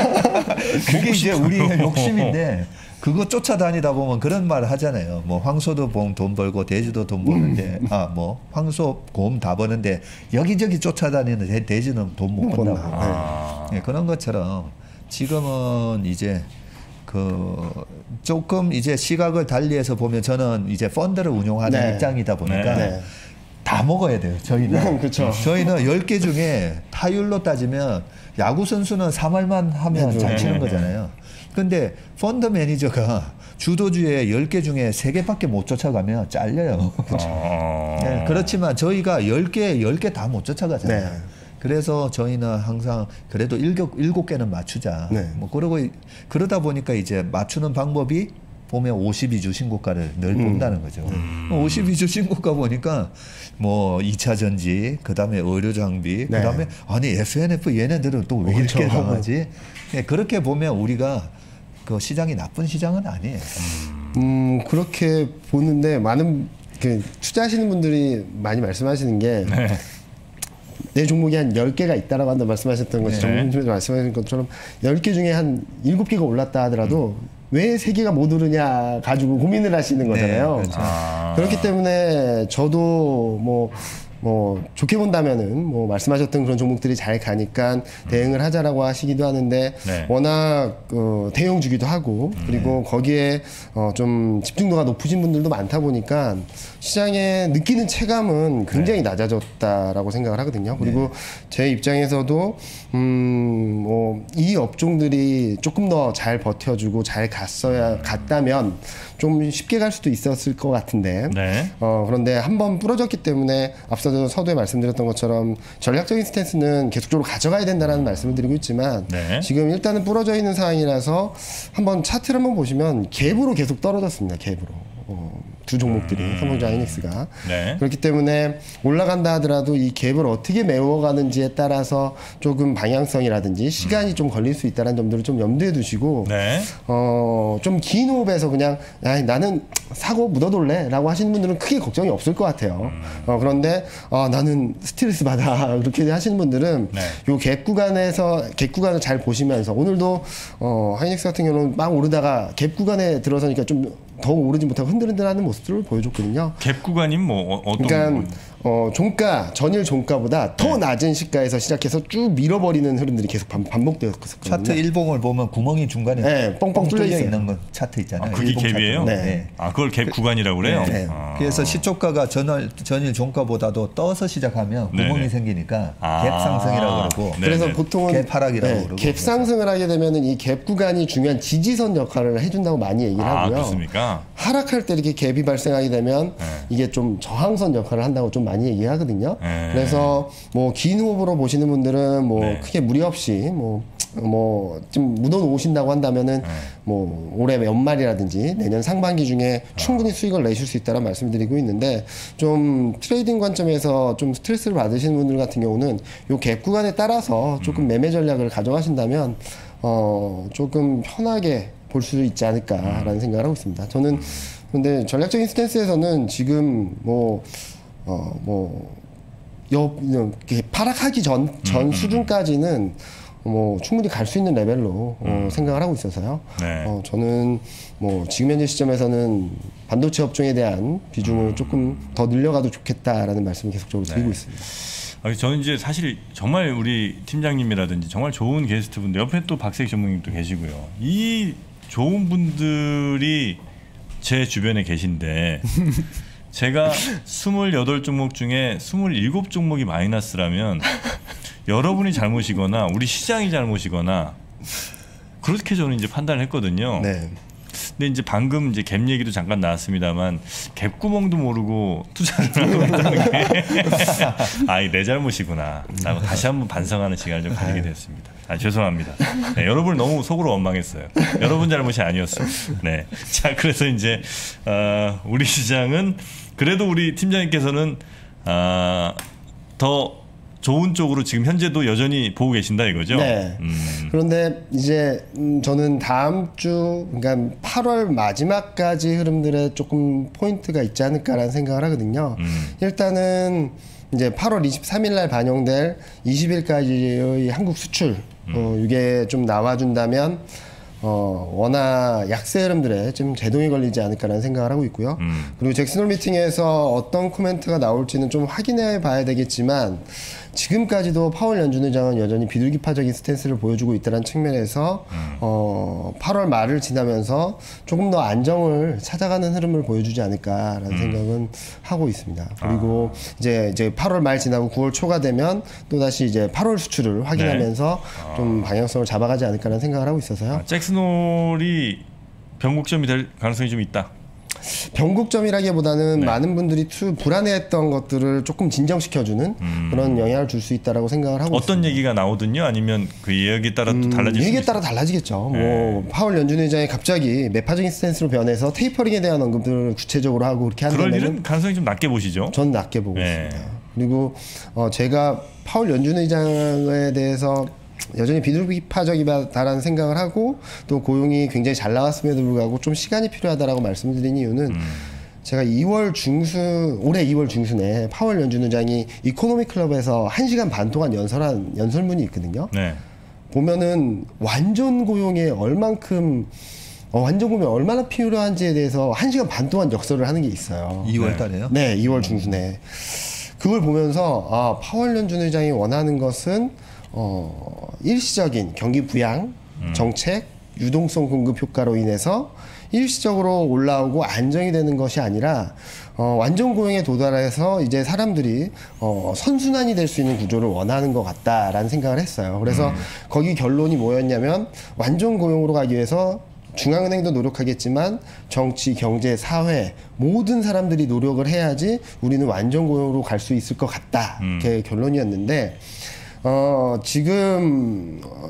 그게 이제 싶어요. 우리의 욕심인데 그거 쫓아다니다 보면 그런 말 하잖아요. 뭐 황소도 봉 돈 벌고 돼지도 돈 버는데 아 뭐 황소 곰 다 버는데 여기저기 쫓아다니는 돼- 돼지는 돈 못 번다고. 아. 네, 그런 것처럼 지금은 이제 그 조금 이제 시각을 달리해서 보면 저는 이제 펀드를 운용하는 네. 입장이다 보니까 네. 다 먹어야 돼요. 저희는. 그렇죠. 저희는 열 개 중에 타율로 따지면 야구 선수는 삼 할만 하면 네, 잘 네, 치는 네, 거잖아요. 근데 펀드 매니저가 주도주에 열 개 중에 세 개밖에 못 쫓아가면 잘려요. 어. 네, 그렇지만 저희가 열 개, 열 개 다 못 쫓아가잖아요. 네. 그래서 저희는 항상 그래도 일곱, 일곱 개는 맞추자. 네. 뭐 그러고 이- 그러다 보니까 이제 맞추는 방법이 보면 오십이 주 신고가를 늘 본다는 거죠. 오십이 주 신고가 보니까 뭐 이 차 전지, 그다음에 의료 장비, 네. 그다음에 아니 에프엔에프 얘네들은 또 왜 이렇게 그렇죠. 나가지? 네, 그렇게 보면 우리가 그 시장이 나쁜 시장은 아니에요. 음 그렇게 보는데 많은 그 투자하시는 분들이 많이 말씀하시는 게 내 종목이 한 열 개가 있다라고 한다 말씀하셨던 것처럼 네. 전문님께서 말씀하신 것처럼 열 개 중에 한 일곱 개가 올랐다 하더라도 왜 세 개가 못 오르냐 가지고 고민을 하시는 거잖아요. 그렇죠. 아. 그렇기 때문에 저도 뭐, 뭐, 좋게 본다면은 뭐, 말씀하셨던 그런 종목들이 잘 가니까 대응을 하자라고 하시기도 하는데, 네. 워낙, 어, 대형주기도 하고, 그리고 거기에, 어, 좀 집중도가 높으신 분들도 많다 보니까, 시장에 느끼는 체감은 굉장히 낮아졌다라고 생각을 하거든요. 그리고 제 입장에서도, 음, 뭐, 이 업종들이 조금 더 잘 버텨주고 잘 갔어야, 갔다면 좀 쉽게 갈 수도 있었을 것 같은데, 네. 어, 그런데 한 번 부러졌기 때문에 앞서도 서두에 말씀드렸던 것처럼 전략적인 스탠스는 계속적으로 가져가야 된다는 말씀을 드리고 있지만 네. 지금 일단은 부러져 있는 상황이라서 한번 차트를 한번 보시면 갭으로 계속 떨어졌습니다. 갭으로. 어, 두 종목들이 음. 삼성전자 하이닉스가 네. 그렇기 때문에 올라간다 하더라도 이 갭을 어떻게 메워가는지에 따라서 조금 방향성이라든지 시간이 음. 좀 걸릴 수 있다는 점들을 좀 염두에 두시고 네. 어, 좀 긴 호흡에서 그냥 야, 나는 사고 묻어둘래라고 하시는 분들은 크게 걱정이 없을 것 같아요. 음. 어, 그런데 어, 나는 스트레스 받아 그렇게 하시는 분들은 네. 요 갭 구간에서 갭 구간을 잘 보시면서 오늘도 어, 하이닉스 같은 경우는 막 오르다가 갭 구간에 들어서니까 좀 더 오르지 못하고 흔들흔들하는 모습들을 보여줬거든요. 갭 구간이 뭐 어, 어떤 그러니까 부분? 어, 종가 전일 종가보다 더 네. 낮은 시가에서 시작해서 쭉 밀어버리는 흐름들이 계속 반, 반복되었거든요. 차트 일봉을 보면 구멍이 중간에 네, 뻥뻥 뚫려 있어요. 있는 건 차트 있잖아요. 아, 그게 일봉 갭이에요? 차트. 네. 아, 그걸 갭 구간이라고 그래요? 네. 아. 그래서 시초가가 전일, 전일 종가보다도 떠서 시작하면 구멍이 네네. 생기니까 아. 갭 상승이라고 그러고 네. 그래서 네네. 보통은 갭 하락이라고 네, 그러고 갭 상승을 하게 되면은 이 갭 구간이 중요한 지지선 역할을 해준다고 많이 얘기를 아, 하고요. 그렇습니까? 하락할 때 이렇게 갭이 발생하게 되면 네. 이게 좀 저항선 역할을 한다고 좀 많이 얘기하거든요. 네. 그래서 뭐 긴 호흡으로 보시는 분들은 뭐 네. 크게 무리 없이 뭐 뭐 좀 묻어 놓으신다고 한다면은 네. 뭐 올해 연말이라든지 내년 상반기 중에 충분히 수익을 내실 수 있다는 말씀드리고 있는데 좀 트레이딩 관점에서 좀 스트레스를 받으시는 분들 같은 경우는 요 갭 구간에 따라서 조금 매매 전략을 가져가신다면 어 조금 편하게 볼 수 있지 않을까라는 생각을 하고 있습니다. 저는 근데 전략적인 스탠스에서는 지금 뭐 어 뭐 여, 이렇게 하락하기 전, 전 음, 수준까지는 뭐 충분히 갈 수 있는 레벨로 어, 생각을 하고 있어서요. 네. 어, 저는 뭐 지금 현재 시점에서는 반도체 업종에 대한 비중을 음. 조금 더 늘려가도 좋겠다라는 말씀을 계속적으로 드리고 네. 있습니다. 아, 저는 이제 사실 정말 우리 팀장님이라든지 정말 좋은 게스트분들 옆에 또 박세익 전무님도 계시고요. 이 좋은 분들이 제 주변에 계신데 제가 스물여덟 종목 중에 스물일곱 종목이 마이너스라면 여러분이 잘못이거나 우리 시장이 잘못이거나 그렇게 저는 이제 판단을 했거든요. 네. 근데 이제 방금 이제 갭 얘기도 잠깐 나왔습니다만 갭 구멍도 모르고 투자를 하고 있다는 게 아이 내 잘못이구나 라고 다시 한번 반성하는 시간을 좀 가지게 됐습니다. 아, 죄송합니다. 네, 여러분을 너무 속으로 원망했어요. 여러분 잘못이 아니었어요. 네. 자, 그래서 이제 어, 우리 시장은 그래도 우리 팀장님께서는 어, 더 좋은 쪽으로 지금 현재도 여전히 보고 계신다 이거죠? 네. 음. 그런데 이제 음 저는 다음 주 그러니까 팔월 마지막까지 흐름들에 조금 포인트가 있지 않을까라는 생각을 하거든요. 음. 일단은 이제 팔월 이십삼일 날 반영될 이십 일까지의 한국 수출 음. 어, 이게 좀 나와준다면 어, 워낙 약세 흐름들에 좀 제동이 걸리지 않을까라는 생각을 하고 있고요. 음. 그리고 잭슨홀 미팅에서 어떤 코멘트가 나올지는 좀 확인해 봐야 되겠지만 지금까지도 파월 연준 의장은 여전히 비둘기파적인 스탠스를 보여주고 있다는 측면에서 음. 어, 팔월 말을 지나면서 조금 더 안정을 찾아가는 흐름을 보여주지 않을까라는 음. 생각은 하고 있습니다. 그리고 아. 이제 이제 팔월 말 지나고 구월 초가 되면 또 다시 이제 팔월 수출을 확인하면서 네. 좀 방향성을 잡아가지 않을까라는 생각을 하고 있어서요. 아, 잭슨홀이 변곡점이 될 가능성이 좀 있다. 변곡점이라기보다는 네. 많은 분들이 투 불안해했던 것들을 조금 진정시켜주는 음. 그런 영향을 줄 수 있다라고 생각을 하고 어떤 있습니다. 얘기가 나오든요, 아니면 그 예약에 따라 또 달라질 수 얘기에 있어요. 따라 달라지겠죠. 네. 뭐 파월 연준 의장이 갑자기 매파적인 스탠스로 변해서 테이퍼링에 대한 언급들을 구체적으로 하고 그렇게 그럴 한다면 일은 가능성이 좀 낮게 보시죠. 전 낮게 보고 네. 있습니다. 그리고 어 제가 파월 연준 의장에 대해서 여전히 비둘기파적이다라는 생각을 하고 또 고용이 굉장히 잘 나왔음에도 불구하고 좀 시간이 필요하다라고 말씀드린 이유는 음. 제가 이월 중순 올해 이월 중순에 파월 연준 의장이 이코노미 클럽에서 한 시간 반 동안 연설한 연설문이 있거든요. 네. 보면은 완전 고용에 얼만큼 어, 완전 고용이 얼마나 필요한지에 대해서 한 시간 반 동안 역설을 하는 게 있어요. 이월 달에요? 네, 이월 중순에. 그걸 보면서 아, 파월 연준 의장이 원하는 것은 어, 일시적인 경기 부양 음. 정책, 유동성 공급 효과로 인해서 일시적으로 올라오고 안정이 되는 것이 아니라 어, 완전 고용에 도달해서 이제 사람들이 어, 선순환이 될 수 있는 구조를 원하는 것 같다라는 생각을 했어요. 그래서 음. 거기 결론이 뭐였냐면 완전 고용으로 가기 위해서 중앙은행도 노력하겠지만 정치, 경제, 사회 모든 사람들이 노력을 해야지 우리는 완전 고용으로 갈 수 있을 것 같다. 음. 이게 결론이었는데 어, 지금 어,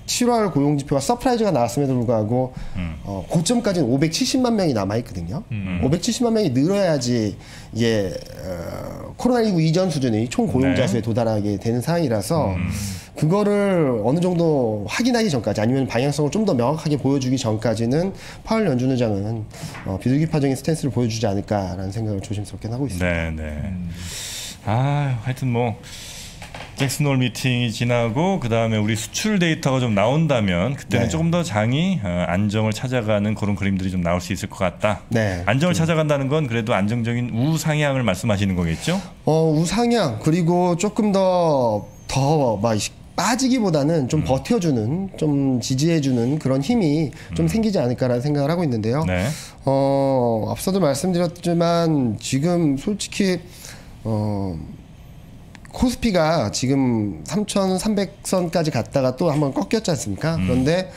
칠월 고용지표가 서프라이즈가 나왔음에도 불구하고 음. 어, 고점까지는 오백칠십만 명이 남아있거든요. 음. 오백칠십만 명이 늘어야지 이게 어, 코로나십구 이전 수준의 총 고용자 수에 네. 도달하게 되는 상황이라서 음. 그거를 어느 정도 확인하기 전까지 아니면 방향성을 좀 더 명확하게 보여주기 전까지는 파월 연준 의장은 어, 비둘기파적인 스탠스를 보여주지 않을까라는 생각을 조심스럽게 하고 있습니다. 네, 네. 아, 하여튼 뭐 잭슨홀 미팅이 지나고 그 다음에 우리 수출 데이터가 좀 나온다면 그때는 네. 조금 더 장이 어, 안정을 찾아가는 그런 그림들이 좀 나올 수 있을 것 같다. 네. 안정을 찾아간다는 건 그래도 안정적인 우상향을 말씀하시는 거겠죠? 어, 우상향 그리고 조금 더 더 막 빠지기보다는 좀 버텨주는, 좀 지지해주는 그런 힘이 좀 생기지 않을까라는 생각을 하고 있는데요. 네. 어, 앞서도 말씀드렸지만 지금 솔직히 어, 코스피가 지금 삼천삼백 선까지 갔다가 또 한번 꺾였지 않습니까? 음. 그런데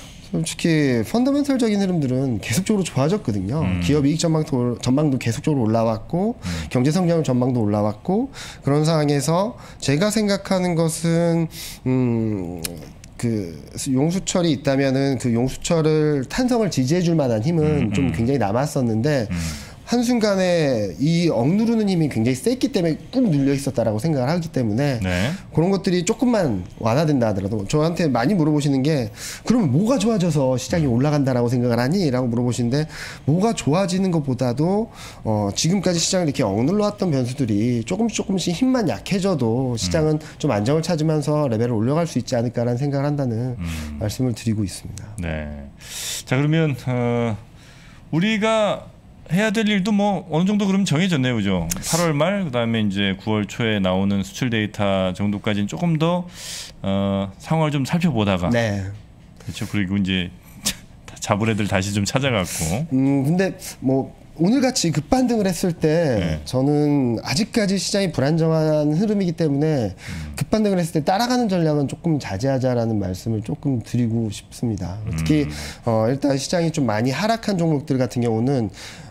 솔직히 펀더멘털적인 흐름들은 계속적으로 좋아졌거든요. 음. 기업 이익 전망도, 전망도 계속적으로 올라왔고 음. 경제 성장 전망도 올라왔고 그런 상황에서 제가 생각하는 것은 음, 그 용수철이 있다면은 그 용수철을 탄성을 지지해줄 만한 힘은 음, 좀 음. 굉장히 남았었는데 음. 한순간에 이 억누르는 힘이 굉장히 셌기 때문에 꾹 눌려 있었다라고 생각을 하기 때문에 네. 그런 것들이 조금만 완화된다 하더라도 저한테 많이 물어보시는 게 그러면 뭐가 좋아져서 시장이 올라간다라고 생각을 하니? 라고 물어보시는데 뭐가 좋아지는 것보다도 어 지금까지 시장을 이렇게 억눌러왔던 변수들이 조금씩 조금씩 힘만 약해져도 시장은 음. 좀 안정을 찾으면서 레벨을 올라갈 수 있지 않을까라는 생각을 한다는 음. 말씀을 드리고 있습니다. 네. 자 그러면 어, 우리가 해야 될 일도 뭐 어느 정도 그럼 정해졌네요, 그죠? 팔월 말 그다음에 이제 구월 초에 나오는 수출 데이터 정도까지는 조금 더 어, 상황을 좀 살펴보다가, 네. 그렇죠. 그리고 이제 잡을 애들 다시 좀 찾아갔고. 음, 근데 뭐 오늘같이 급반등을 했을 때 네. 저는 아직까지 시장이 불안정한 흐름이기 때문에 음. 급반등을 했을 때 따라가는 전략은 조금 자제하자라는 말씀을 조금 드리고 싶습니다. 음. 특히 어, 일단 시장이 좀 많이 하락한 종목들 같은 경우는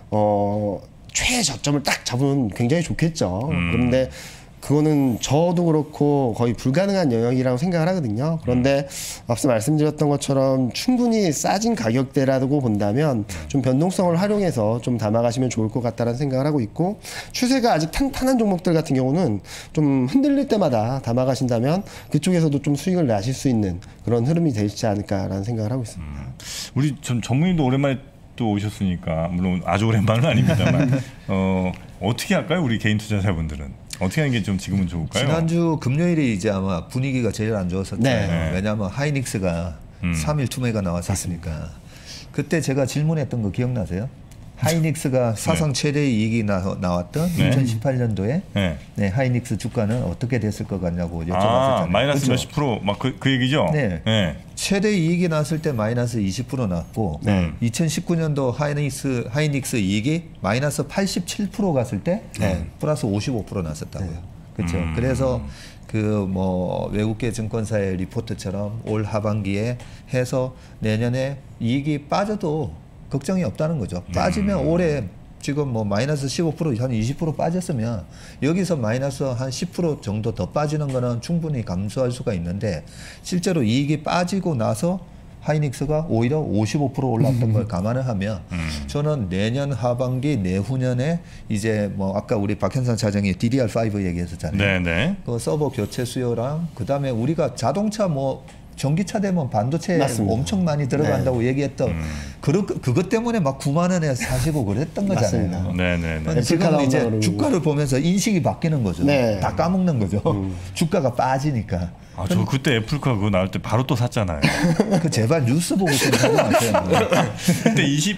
어, 최저점을 딱 잡으면 굉장히 좋겠죠. 음. 그런데 그거는 저도 그렇고 거의 불가능한 영역이라고 생각을 하거든요. 그런데 음. 앞서 말씀드렸던 것처럼 충분히 싸진 가격대라고 본다면 좀 변동성을 활용해서 좀 담아가시면 좋을 것 같다는 생각을 하고 있고 추세가 아직 탄탄한 종목들 같은 경우는 좀 흔들릴 때마다 담아가신다면 그쪽에서도 좀 수익을 내실 수 있는 그런 흐름이 되지 않을까라는 생각을 하고 있습니다. 음. 우리 전 전문님도 오랜만에 또 오셨으니까 물론 아주 오랜만은 아닙니다만 어, 어떻게 할까요? 우리 개인 투자자분들은 어떻게 하는 게 좀 지금은 좋을까요? 지난주 금요일이 이제 아마 분위기가 제일 안 좋았었잖아요. 네. 왜냐하면 하이닉스가 음. 삼 일 투매가 나왔었으니까. 그때 제가 질문했던 거 기억나세요? 하이닉스가 사상 네. 최대 이익이 나, 나왔던 네. 이천십팔 년도에 네. 네, 하이닉스 주가는 어떻게 됐을 것 같냐고 여쭤봤었잖아요. 아, 마이너스 그렇죠? 몇십 프로 막 그 그 얘기죠? 네. 네. 최대 이익이 났을 때 마이너스 이십 퍼센트 났고 네. 이천십구 년도 하이닉스 하이닉스 이익이 마이너스 팔십칠 퍼센트 갔을 때 네. 플러스 오십오 퍼센트 났었다고요. 네. 그렇죠. 음. 그래서 그 뭐 외국계 증권사의 리포트처럼 올 하반기에 해서 내년에 이익이 빠져도 걱정이 없다는 거죠. 빠지면 음. 올해 지금 뭐 마이너스 십오 퍼센트 한 이십 퍼센트 빠졌으면 여기서 마이너스 한 십 퍼센트 정도 더 빠지는 거는 충분히 감수할 수가 있는데 실제로 이익이 빠지고 나서 하이닉스가 오히려 오십오 퍼센트 올랐던 걸 감안을 하면 음. 저는 내년 하반기 내후년에 이제 뭐 아까 우리 박현상 차장이 디디알 오 얘기했었잖아요. 네네. 그 서버 교체 수요랑 그다음에 우리가 자동차 뭐 전기차 되면 반도체 맞습니다. 엄청 많이 들어간다고 네. 얘기했던 음. 그 그것 때문에 막 구만 원에 사시고 그랬던 거잖아요. 맞습니다. 네네네. 근데 지금 애플카 이제 나온다고 주가를 보면서 인식이 바뀌는 거죠. 네. 다 까먹는 거죠. 음. 주가가 빠지니까. 아, 저 그때 애플카 그거 나올 때 바로 또 샀잖아요. 그 제발 뉴스 보고 좀 하지 마세요. 그때 이십,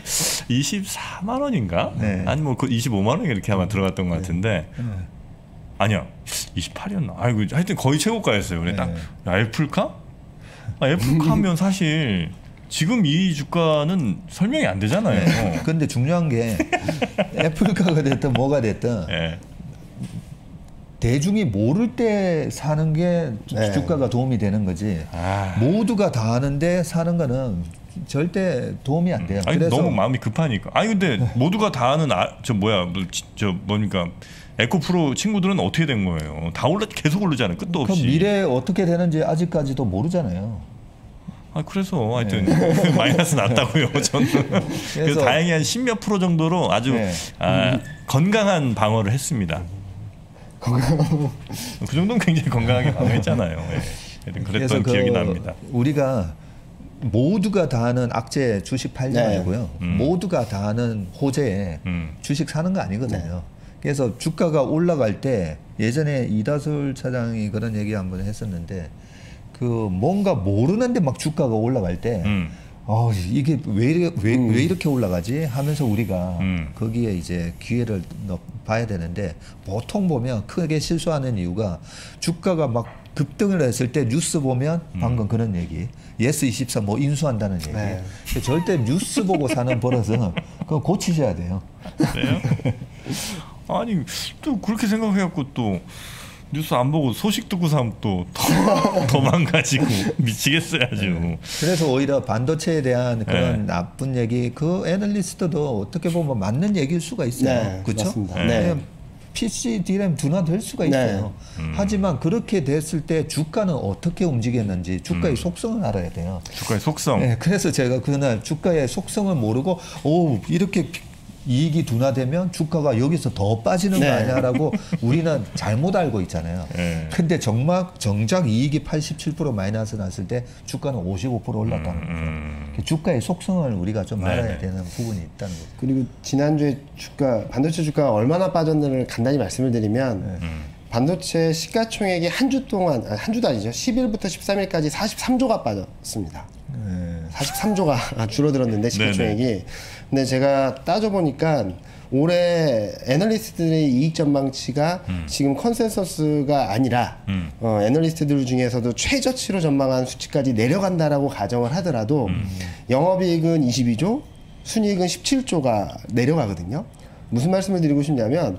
이십사만 원인가? 네. 아니 뭐 그 이십오만 원 이렇게 아마 들어갔던 것 같은데 아니야 이십팔이었나? 아이고 하여튼 거의 최고가였어요. 그래 딱 야, 애플카? 아, 애플카면 사실 지금 이 주가는 설명이 안 되잖아요. 네. 근데 중요한 게 애플카가 됐든 뭐가 됐든 네. 대중이 모를 때 사는 게 네. 주가가 도움이 되는 거지. 아. 모두가 다 아는데 사는 거는 절대 도움이 안 돼요. 아니 그래서 너무 마음이 급하니까. 아니 근데 모두가 다 아는 아, 저 뭐야 뭐, 지- 저 뭡니까 에코프로 친구들은 어떻게 된 거예요? 다 올라 계속 오르잖아요. 끝도 그 없이. 미래 어떻게 되는지 아직까지도 모르잖아요. 아 그래서 하여튼 네. 마이너스 났다고요. 저는 그래서, 그래서 다행히 한 십몇 프로 정도로 아주 네. 아, 건강한 방어를 했습니다. 건강 그 정도는 굉장히 건강하게 방어했잖아요. 네. 그랬던 기억이 그 납니다. 우리가 모두가 다 아는 악재 주식 팔지 네. 말고요. 음. 모두가 다 아는 호재에 음. 주식 사는 거 아니거든요. 네. 그래서 주가가 올라갈 때 예전에 이다솔 차장이 그런 얘기 한번 했었는데 그 뭔가 모르는데 막 주가가 올라갈 때 음. 어, 이게 왜, 이렇게, 왜, 음. 왜 이렇게 올라가지 하면서 우리가 음. 거기에 이제 기회를 넣, 봐야 되는데 보통 보면 크게 실수하는 이유가 주가가 막 급등을 했을 때 뉴스 보면 방금 음. 그런 얘기 예스 이십사 뭐 인수한다는 얘기 네. 절대 뉴스 보고 사는 버릇은 그거 고치셔야 돼요. 그래요? 아니 또 그렇게 생각해갖고 또 뉴스 안 보고 소식 듣고 사면 또 도망가지고 미치겠어요 아주. 네. 그래서 오히려 반도체에 대한 그런 네. 나쁜 얘기 그 애널리스트도 어떻게 보면 맞는 얘기일 수가 있어요. 네, 그렇죠? 네. 피씨, 디램 둔화될 수가 있어요. 네. 음. 하지만 그렇게 됐을 때 주가는 어떻게 움직였는지 주가의 음. 속성을 알아야 돼요. 주가의 속성. 네, 그래서 제가 그날 주가의 속성을 모르고 오 이렇게 이익이 둔화되면 주가가 여기서 더 빠지는 네. 거 아니야라고 우리는 잘못 알고 있잖아요. 네. 근데 정말 정작 이익이 팔십칠 퍼센트 마이너스 났을 때 주가는 오십오 퍼센트 올랐다는 거죠. 음, 음. 주가의 속성을 우리가 좀 알아야 네. 되는 부분이 있다는 거죠. 그리고 지난주에 주가 반도체 주가가 얼마나 빠졌는지를 간단히 말씀을 드리면 네. 음. 반도체 시가총액이 한 주 동안 한 주도 아니죠. 십 일부터 십삼 일까지 사십삼 조가 빠졌습니다. 네. 사십삼 조가 줄어들었는데 시가총액이. 네네. 근데 제가 따져보니까 올해 애널리스트들의 이익 전망치가 음. 지금 컨센서스가 아니라 음. 어, 애널리스트들 중에서도 최저치로 전망한 수치까지 내려간다라고 가정을 하더라도 음. 영업이익은 이십이 조, 순이익은 십칠 조가 내려가거든요. 무슨 말씀을 드리고 싶냐면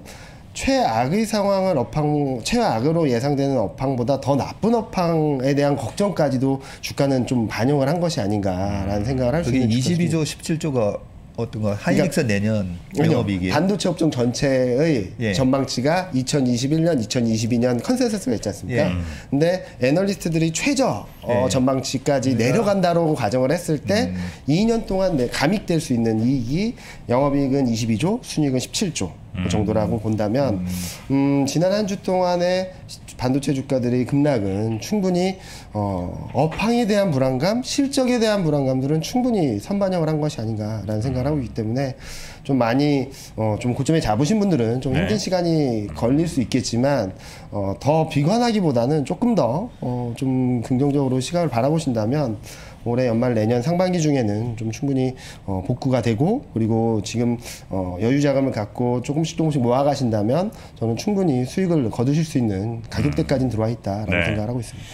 최악의 상황을 업황, 최악으로 예상되는 업황보다 더 나쁜 업황에 대한 걱정까지도 주가는 좀 반영을 한 것이 아닌가라는 음. 생각을 할 수 있는 이십이 조, 십칠 조가 어떤 거 하이닉스 그러니까, 내년 영업이익이 반도체 업종 전체의 예. 전망치가 이천이십일 년, 이천이십이 년 컨센서스가 있지 않습니까? 예. 근데 애널리스트들이 최저 어, 예. 전망치까지 그러니까. 내려간다고 가정을 했을 때 음. 이 년 동안 감익될 수 있는 이익이 영업이익은 이십이 조, 순이익은 십칠 조 그 정도라고 음. 본다면 음. 음, 지난 한 주 동안의 반도체 주가들의 급락은 충분히 어, 업황에 대한 불안감, 실적에 대한 불안감들은 충분히 선반영을 한 것이 아닌가라는 생각을 하고 있기 때문에 좀 많이 어, 좀 고점에 잡으신 분들은 좀 힘든 네. 시간이 걸릴 수 있겠지만 어, 더 비관하기보다는 조금 더 어, 좀 긍정적으로 시각을 바라보신다면 올해 연말 내년 상반기 중에는 좀 충분히 어, 복구가 되고 그리고 지금 어, 여유 자금을 갖고 조금씩 조금씩 모아가신다면 저는 충분히 수익을 거두실 수 있는 가격대까지는 들어와 있다라고 네. 생각을 하고 있습니다.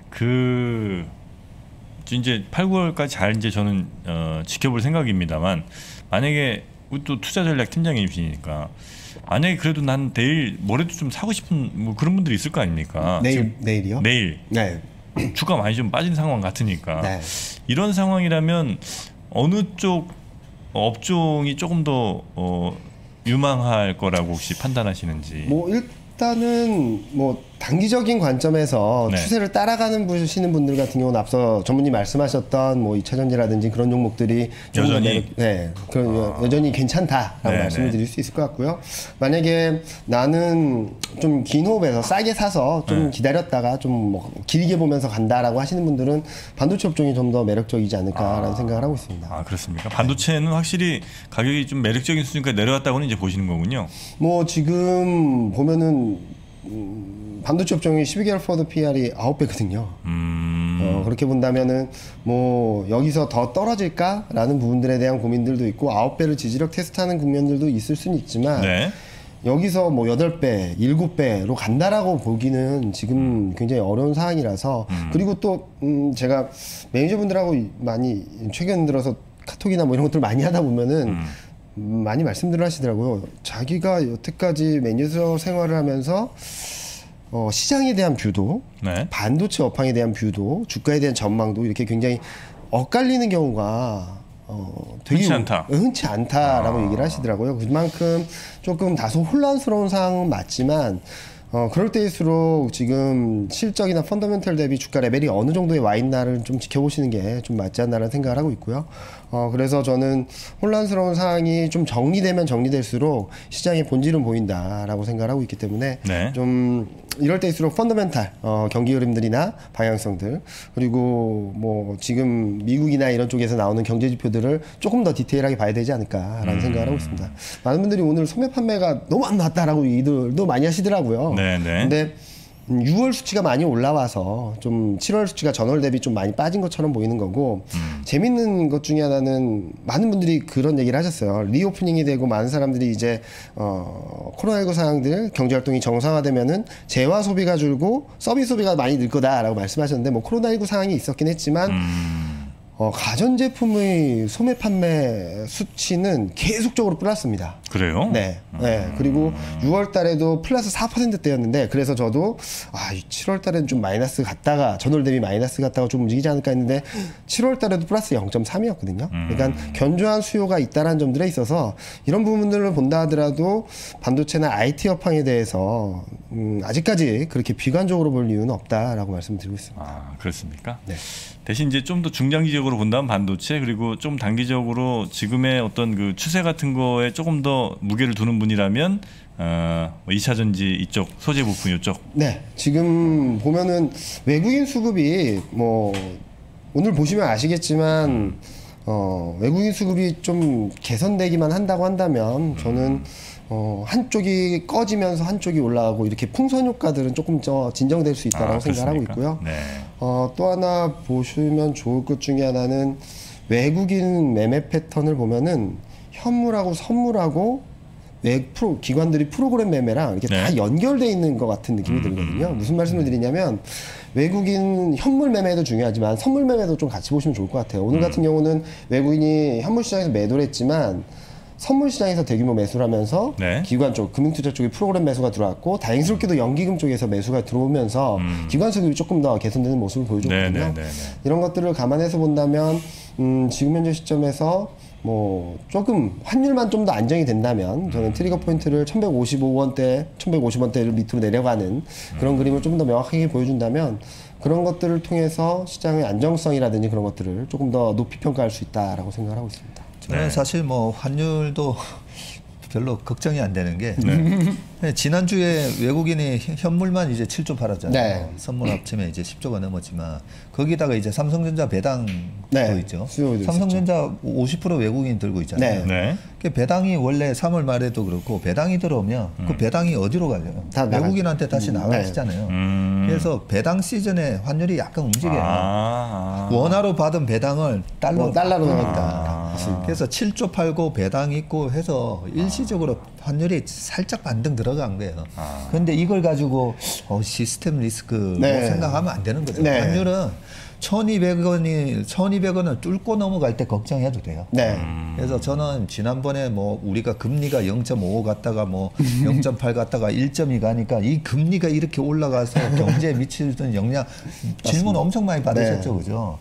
그 이제 팔, 구월까지 잘 이제 저는 어, 지켜볼 생각입니다만 만약에 또 투자 전략 팀장님이시니까 만약에 그래도 난 내일 모레도 좀 사고 싶은 뭐 그런 분들이 있을 거 아닙니까? 내일 내일이요? 내일. 네. 주가 많이 좀 빠진 상황 같으니까 네. 이런 상황이라면 어느 쪽 업종이 조금 더 어, 유망할 거라고 혹시 판단하시는지? 뭐 일단은 뭐 단기적인 관점에서 네. 추세를 따라가는 보시는 분들 같은 경우는 앞서 전문님 말씀하셨던 뭐 이차전지라든지 그런 종목들이 여전히 네, 그 아. 여전히 괜찮다라고 네, 말씀을 네. 드릴 수 있을 것 같고요. 만약에 나는 좀 긴 호흡에서 싸게 사서 좀 네. 기다렸다가 좀 뭐 길게 보면서 간다라고 하시는 분들은 반도체 업종이 좀 더 매력적이지 않을까라는 아. 생각을 하고 있습니다. 아 그렇습니까? 반도체는 네. 확실히 가격이 좀 매력적인 수준까지 내려갔다고는 이제 보시는 거군요. 뭐 지금 보면은 음, 반도체 업종이 십이 개월 포워드 피이알이 아홉 배거든요. 음. 어, 그렇게 본다면은 뭐 여기서 더 떨어질까라는 부분들에 대한 고민들도 있고 아홉 배를 지지력 테스트하는 국면들도 있을 수는 있지만 네. 여기서 뭐 여덟 배, 일곱 배로 간다라고 보기는 지금 음. 굉장히 어려운 상황이라서 음. 그리고 또 음, 제가 매니저분들하고 많이 최근 들어서 카톡이나 뭐 이런 것들 많이 하다 보면은 음. 많이 말씀들을 하시더라고요. 자기가 여태까지 매니저 생활을 하면서 어, 시장에 대한 뷰도 네. 반도체 업황에 대한 뷰도 주가에 대한 전망도 이렇게 굉장히 엇갈리는 경우가 어, 되게 흔치 않다. 흔치 않다라고 아. 얘기를 하시더라고요. 그만큼 조금 다소 혼란스러운 상황은 맞지만 어, 그럴 때일수록 지금 실적이나 펀더멘털 대비 주가 레벨이 어느 정도에 와 있나를 좀 지켜보시는 게 좀 맞지 않나라는 생각을 하고 있고요. 어, 그래서 저는 혼란스러운 상황이 좀 정리되면 정리될수록 시장의 본질은 보인다라고 생각을 하고 있기 때문에 네. 좀 이럴 때일수록 펀더멘탈 어, 경기 흐름들이나 방향성들 그리고 뭐 지금 미국이나 이런 쪽에서 나오는 경제 지표들을 조금 더 디테일하게 봐야 되지 않을까라는 음. 생각을 하고 있습니다. 많은 분들이 오늘 소매 판매가 너무 안 나왔다라고 얘기들도 많이 하시더라고요. 네, 네. 근데 유월 수치가 많이 올라와서 좀 칠월 수치가 전월 대비 좀 많이 빠진 것처럼 보이는 거고 음. 재밌는 것 중에 하나는 많은 분들이 그런 얘기를 하셨어요. 리오프닝이 되고 많은 사람들이 이제 어, 코로나십구 상황들 경제활동이 정상화되면은 재화 소비가 줄고 서비스 소비가 많이 늘 거다라고 말씀하셨는데 뭐 코로나십구 상황이 있었긴 했지만 음. 어, 가전제품의 소매 판매 수치는 계속적으로 플러스입니다. 그래요? 네. 네. 그리고 유월 달에도 플러스 사 퍼센트대였는데 그래서 저도 아, 칠월 달에는 좀 마이너스 갔다가 전월 대비 마이너스 갔다가 좀 움직이지 않을까 했는데 칠월 달에도 플러스 영 점 삼이었거든요. 그러니까 견조한 수요가 있다는 점들에 있어서 이런 부분들을 본다 하더라도 반도체나 아이티 업황에 대해서 음, 아직까지 그렇게 비관적으로 볼 이유는 없다라고 말씀드리고 있습니다. 아, 그렇습니까? 네. 대신 이제 좀 더 중장기적으로 본다면 반도체 그리고 좀 단기적으로 지금의 어떤 그 추세 같은 거에 조금 더 무게를 두는 분이라면 어, 이 차 전지 이쪽 소재 부품 이쪽. 네, 지금 보면은 외국인 수급이 뭐 오늘 보시면 아시겠지만 어, 외국인 수급이 좀 개선되기만 한다고 한다면 저는 어, 한쪽이 꺼지면서 한쪽이 올라가고 이렇게 풍선 효과들은 조금 더 진정될 수 있다고 아, 생각하고 그렇습니까? 있고요. 네. 어, 또 하나 보시면 좋을 것 중에 하나는 외국인 매매 패턴을 보면은 현물하고 선물하고 외 프로 기관들이 프로그램 매매랑 이렇게 네. 다 연결돼 있는 것 같은 느낌이 음, 들거든요. 음. 무슨 말씀을 드리냐면 외국인 현물 매매도 중요하지만 선물 매매도 좀 같이 보시면 좋을 것 같아요. 오늘 음. 같은 경우는 외국인이 현물 시장에서 매도를 했지만 선물 시장에서 대규모 매수를 하면서 네. 기관 쪽, 금융투자 쪽에 프로그램 매수가 들어왔고 다행스럽게도 연기금 쪽에서 매수가 들어오면서 음. 기관 수급이 조금 더 개선되는 모습을 보여줬거든요. 네, 네, 네, 네. 이런 것들을 감안해서 본다면 음, 지금 현재 시점에서 뭐 조금 환율만 좀 더 안정이 된다면 저는 트리거 포인트를 천백오십오 원대, 천백오십 원대를 밑으로 내려가는 그런 그림을 좀 더 명확하게 보여준다면 그런 것들을 통해서 시장의 안정성이라든지 그런 것들을 조금 더 높이 평가할 수 있다라고 생각을 하고 있습니다. 저는 네. 사실 뭐 환율도 별로 걱정이 안 되는 게 네. 지난주에 외국인이 현물만 이제 칠조 팔았잖아요. 네. 선물 합치면 이제 십조가 넘었지만 거기다가 이제 삼성전자 배당도 네. 있죠. 수요도 삼성전자 오십 퍼센트 외국인 들고 있잖아요. 네. 네. 그 배당이 원래 삼월 말에도 그렇고 배당이 들어오면 그 배당이 어디로 가요? 다 나가- 외국인한테 다시 음, 나가시잖아요. 음. 그래서 배당 시즌에 환율이 약간 움직여요. 아, 아. 원화로 받은 배당을 달러 뭐 달러로 나갑니다. 아. 그래서 칠조 팔고 배당 있고 해서 일시적으로 환율이 살짝 반등 들어간 거예요. 아. 그런데 이걸 가지고 어, 시스템 리스크 네. 생각하면 안 되는 거죠. 네. 환율은 천이백 원이 천이백 원을 뚫고 넘어갈 때 걱정해도 돼요. 네. 그래서 저는 지난번에 뭐 우리가 금리가 영 점 오오 갔다가 뭐 영 점 팔 갔다가 일 점 이 가니까 이 금리가 이렇게 올라가서 경제에 미치는 영향 질문 엄청 많이 받으셨죠, 네. 그죠?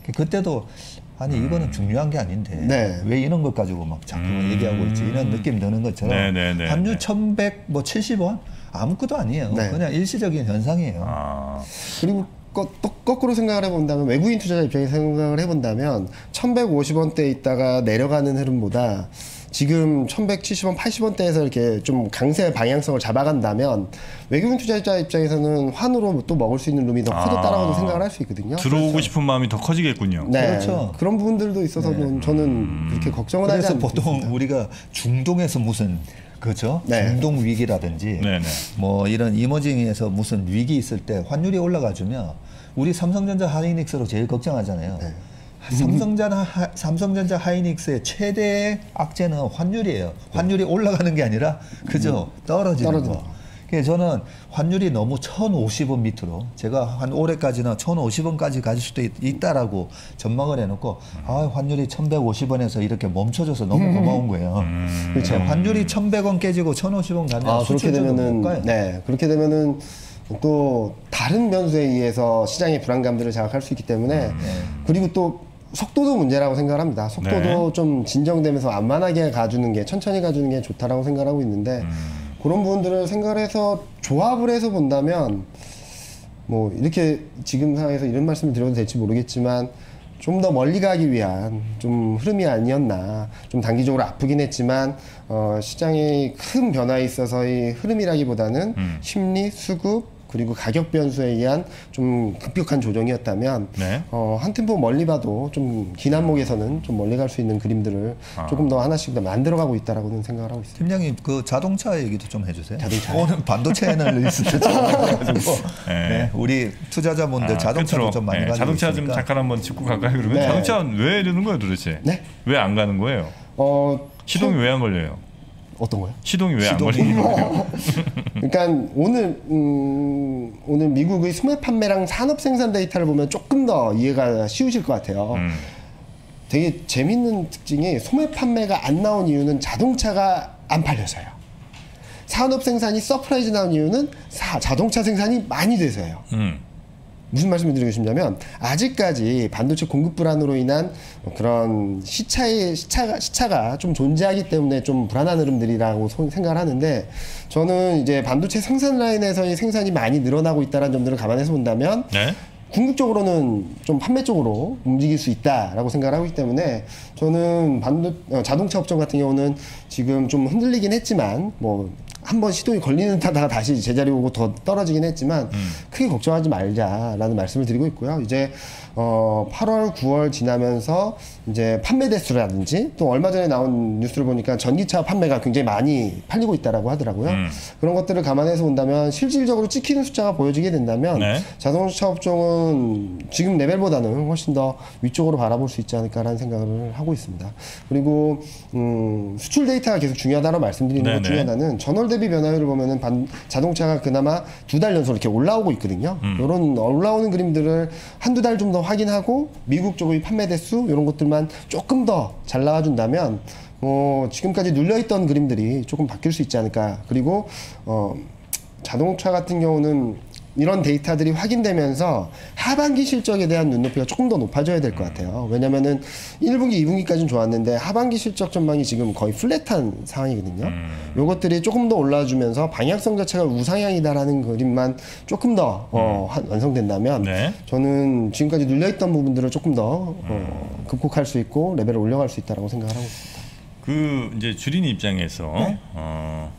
그때도 아니 이거는 중요한 게 아닌데 네. 왜 이런 것 가지고 막 자꾸 음. 얘기하고 있지 이런 느낌 드는 것처럼 네, 네, 네, 환율 네. 천백 뭐 칠십 원 아무것도 아니에요. 네. 그냥 일시적인 현상이에요. 아. 그리고 거, 또 거꾸로 생각을 해본다면 외국인 투자자 입장에서 생각을 해본다면 천백오십 원대에 있다가 내려가는 흐름보다 지금 천백칠십 원, 팔십 원대에서 이렇게 좀 강세 방향성을 잡아간다면 외국인 투자자 입장에서는 환으로 또 먹을 수 있는 룸이 더 아. 커졌다라고 생각을 할 수 있거든요. 들어오고 싶은 마음이 더 커지겠군요. 네, 그렇죠. 그런 부분들도 있어서는 저는 그렇게 걱정을 하지 그래서 않고 보통 있습니다. 우리가 중동에서 무슨 그죠? 네. 중동 위기라든지 네, 네. 뭐 이런 이머징에서 무슨 위기 있을 때 환율이 올라가주면 우리 삼성전자 하이닉스로 제일 걱정하잖아요. 네. 삼성전자 하, 삼성전자 하이닉스의 최대 악재는 환율이에요. 환율이 올라가는 게 아니라 그죠? 떨어지는 떨어지는 거. 거. 그래서 저는 환율이 너무 천오십 원 밑으로 제가 한 올해까지는 천오십 원까지 가질 수도 있, 있다라고 전망을 해놓고 아 환율이 천백오십 원에서 이렇게 멈춰져서 너무 고마운 거예요. 음. 그렇죠. 환율이 천백 원 깨지고 천오십 원 가면 아, 그렇게 수출적으로 못 되면은 가요. 네, 그렇게 되면은 또 다른 변수에 의해서 시장의 불안감들을 자극할 수 있기 때문에 그리고 또 속도도 문제라고 생각을 합니다. 속도도 네. 좀 진정되면서 완만하게 가주는 게 천천히 가주는 게 좋다라고 생각하고 있는데 그런 부분들을 생각해서 조합을 해서 본다면 뭐 이렇게 지금 상황에서 이런 말씀을 드려도 될지 모르겠지만 좀 더 멀리 가기 위한 좀 흐름이 아니었나. 좀 단기적으로 아프긴 했지만 어, 시장의 큰 변화에 있어서의 흐름이라기보다는 음. 심리, 수급 그리고 가격 변수에 의한 좀 급격한 조정이었다면 네. 어, 한 템포 멀리 봐도 좀 긴 안목에서는 좀 멀리 갈 수 있는 그림들을 아. 조금 더 하나씩 더 만들어가고 있다라고는 생각을 하고 있습니다. 팀장님 그 자동차 얘기도 좀 해주세요. 자동차. 오늘 반도체 애널리스트처럼 네. 네, 우리 투자자분들 아, 자동차도 끝으로. 좀 많이 네, 가지고 자동차 있으니까. 좀 잠깐 한번 짚고 갈까요? 그러면 네. 자동차는 왜 이러는 거예요 도대체? 네? 왜 안 가는 거예요? 어, 시동이 왜 안 걸려요? 어떤 거요? 시동이 왜 안 걸리는 거예요? 그러니까 오늘 음, 오늘 미국의 소매 판매랑 산업 생산 데이터를 보면 조금 더 이해가 쉬우실 것 같아요. 음. 되게 재밌는 특징이 소매 판매가 안 나온 이유는 자동차가 안 팔려서요. 산업 생산이 서프라이즈 나온 이유는 사, 자동차 생산이 많이 돼서요. 음. 무슨 말씀을 드리고 싶냐면 아직까지 반도체 공급 불안으로 인한 그런 시차의 시차가 시차가 좀 존재하기 때문에 좀 불안한 흐름들이라고 생각을 하는데 저는 이제 반도체 생산 라인에서의 생산이 많이 늘어나고 있다는 점들을 감안해서 본다면 네? 궁극적으로는 좀 판매 쪽으로 움직일 수 있다라고 생각을 하고 있기 때문에 저는 반도 어, 자동차 업종 같은 경우는 지금 좀 흔들리긴 했지만 뭐 한번 시동이 걸리는 듯 하다가 다시 제자리 오고 더 떨어지긴 했지만 음. 크게 걱정하지 말자라는 말씀을 드리고 있고요. 이제 어 팔월, 구월 지나면서 이제 판매 대수라든지 또 얼마 전에 나온 뉴스를 보니까 전기차 판매가 굉장히 많이 팔리고 있다라고 하더라고요. 음. 그런 것들을 감안해서 본다면 실질적으로 찍히는 숫자가 보여지게 된다면 네. 자동차 업종은 지금 레벨보다는 훨씬 더 위쪽으로 바라볼 수 있지 않을까라는 생각을 하고 있습니다. 그리고 음 수출 데이터가 계속 중요하다고 말씀드리는 네네. 것 중에 하나는 전월 대비 변화율을 보면은 반, 자동차가 그나마 두 달 연속 이렇게 올라오고 있거든요. 음. 이런 올라오는 그림들을 한두 달 좀 더 확인하고 미국 쪽의 판매 대수 이런 것들만 조금 더 잘 나와준다면 어, 지금까지 눌려있던 그림들이 조금 바뀔 수 있지 않을까. 그리고 어, 자동차 같은 경우는 이런 데이터들이 확인되면서 하반기 실적에 대한 눈높이가 조금 더 높아져야 될 것 같아요. 왜냐면은 일 분기, 이 분기까지는 좋았는데 하반기 실적 전망이 지금 거의 플랫한 상황이거든요. 음. 요것들이 조금 더 올라주면서 방향성 자체가 우상향이다라는 그림만 조금 더 어, 한, 완성된다면 네. 저는 지금까지 눌려있던 부분들을 조금 더 어, 극복할 수 있고 레벨을 올려갈 수 있다라고 생각을 하고 있습니다. 그 이제 주린 입장에서 네? 어.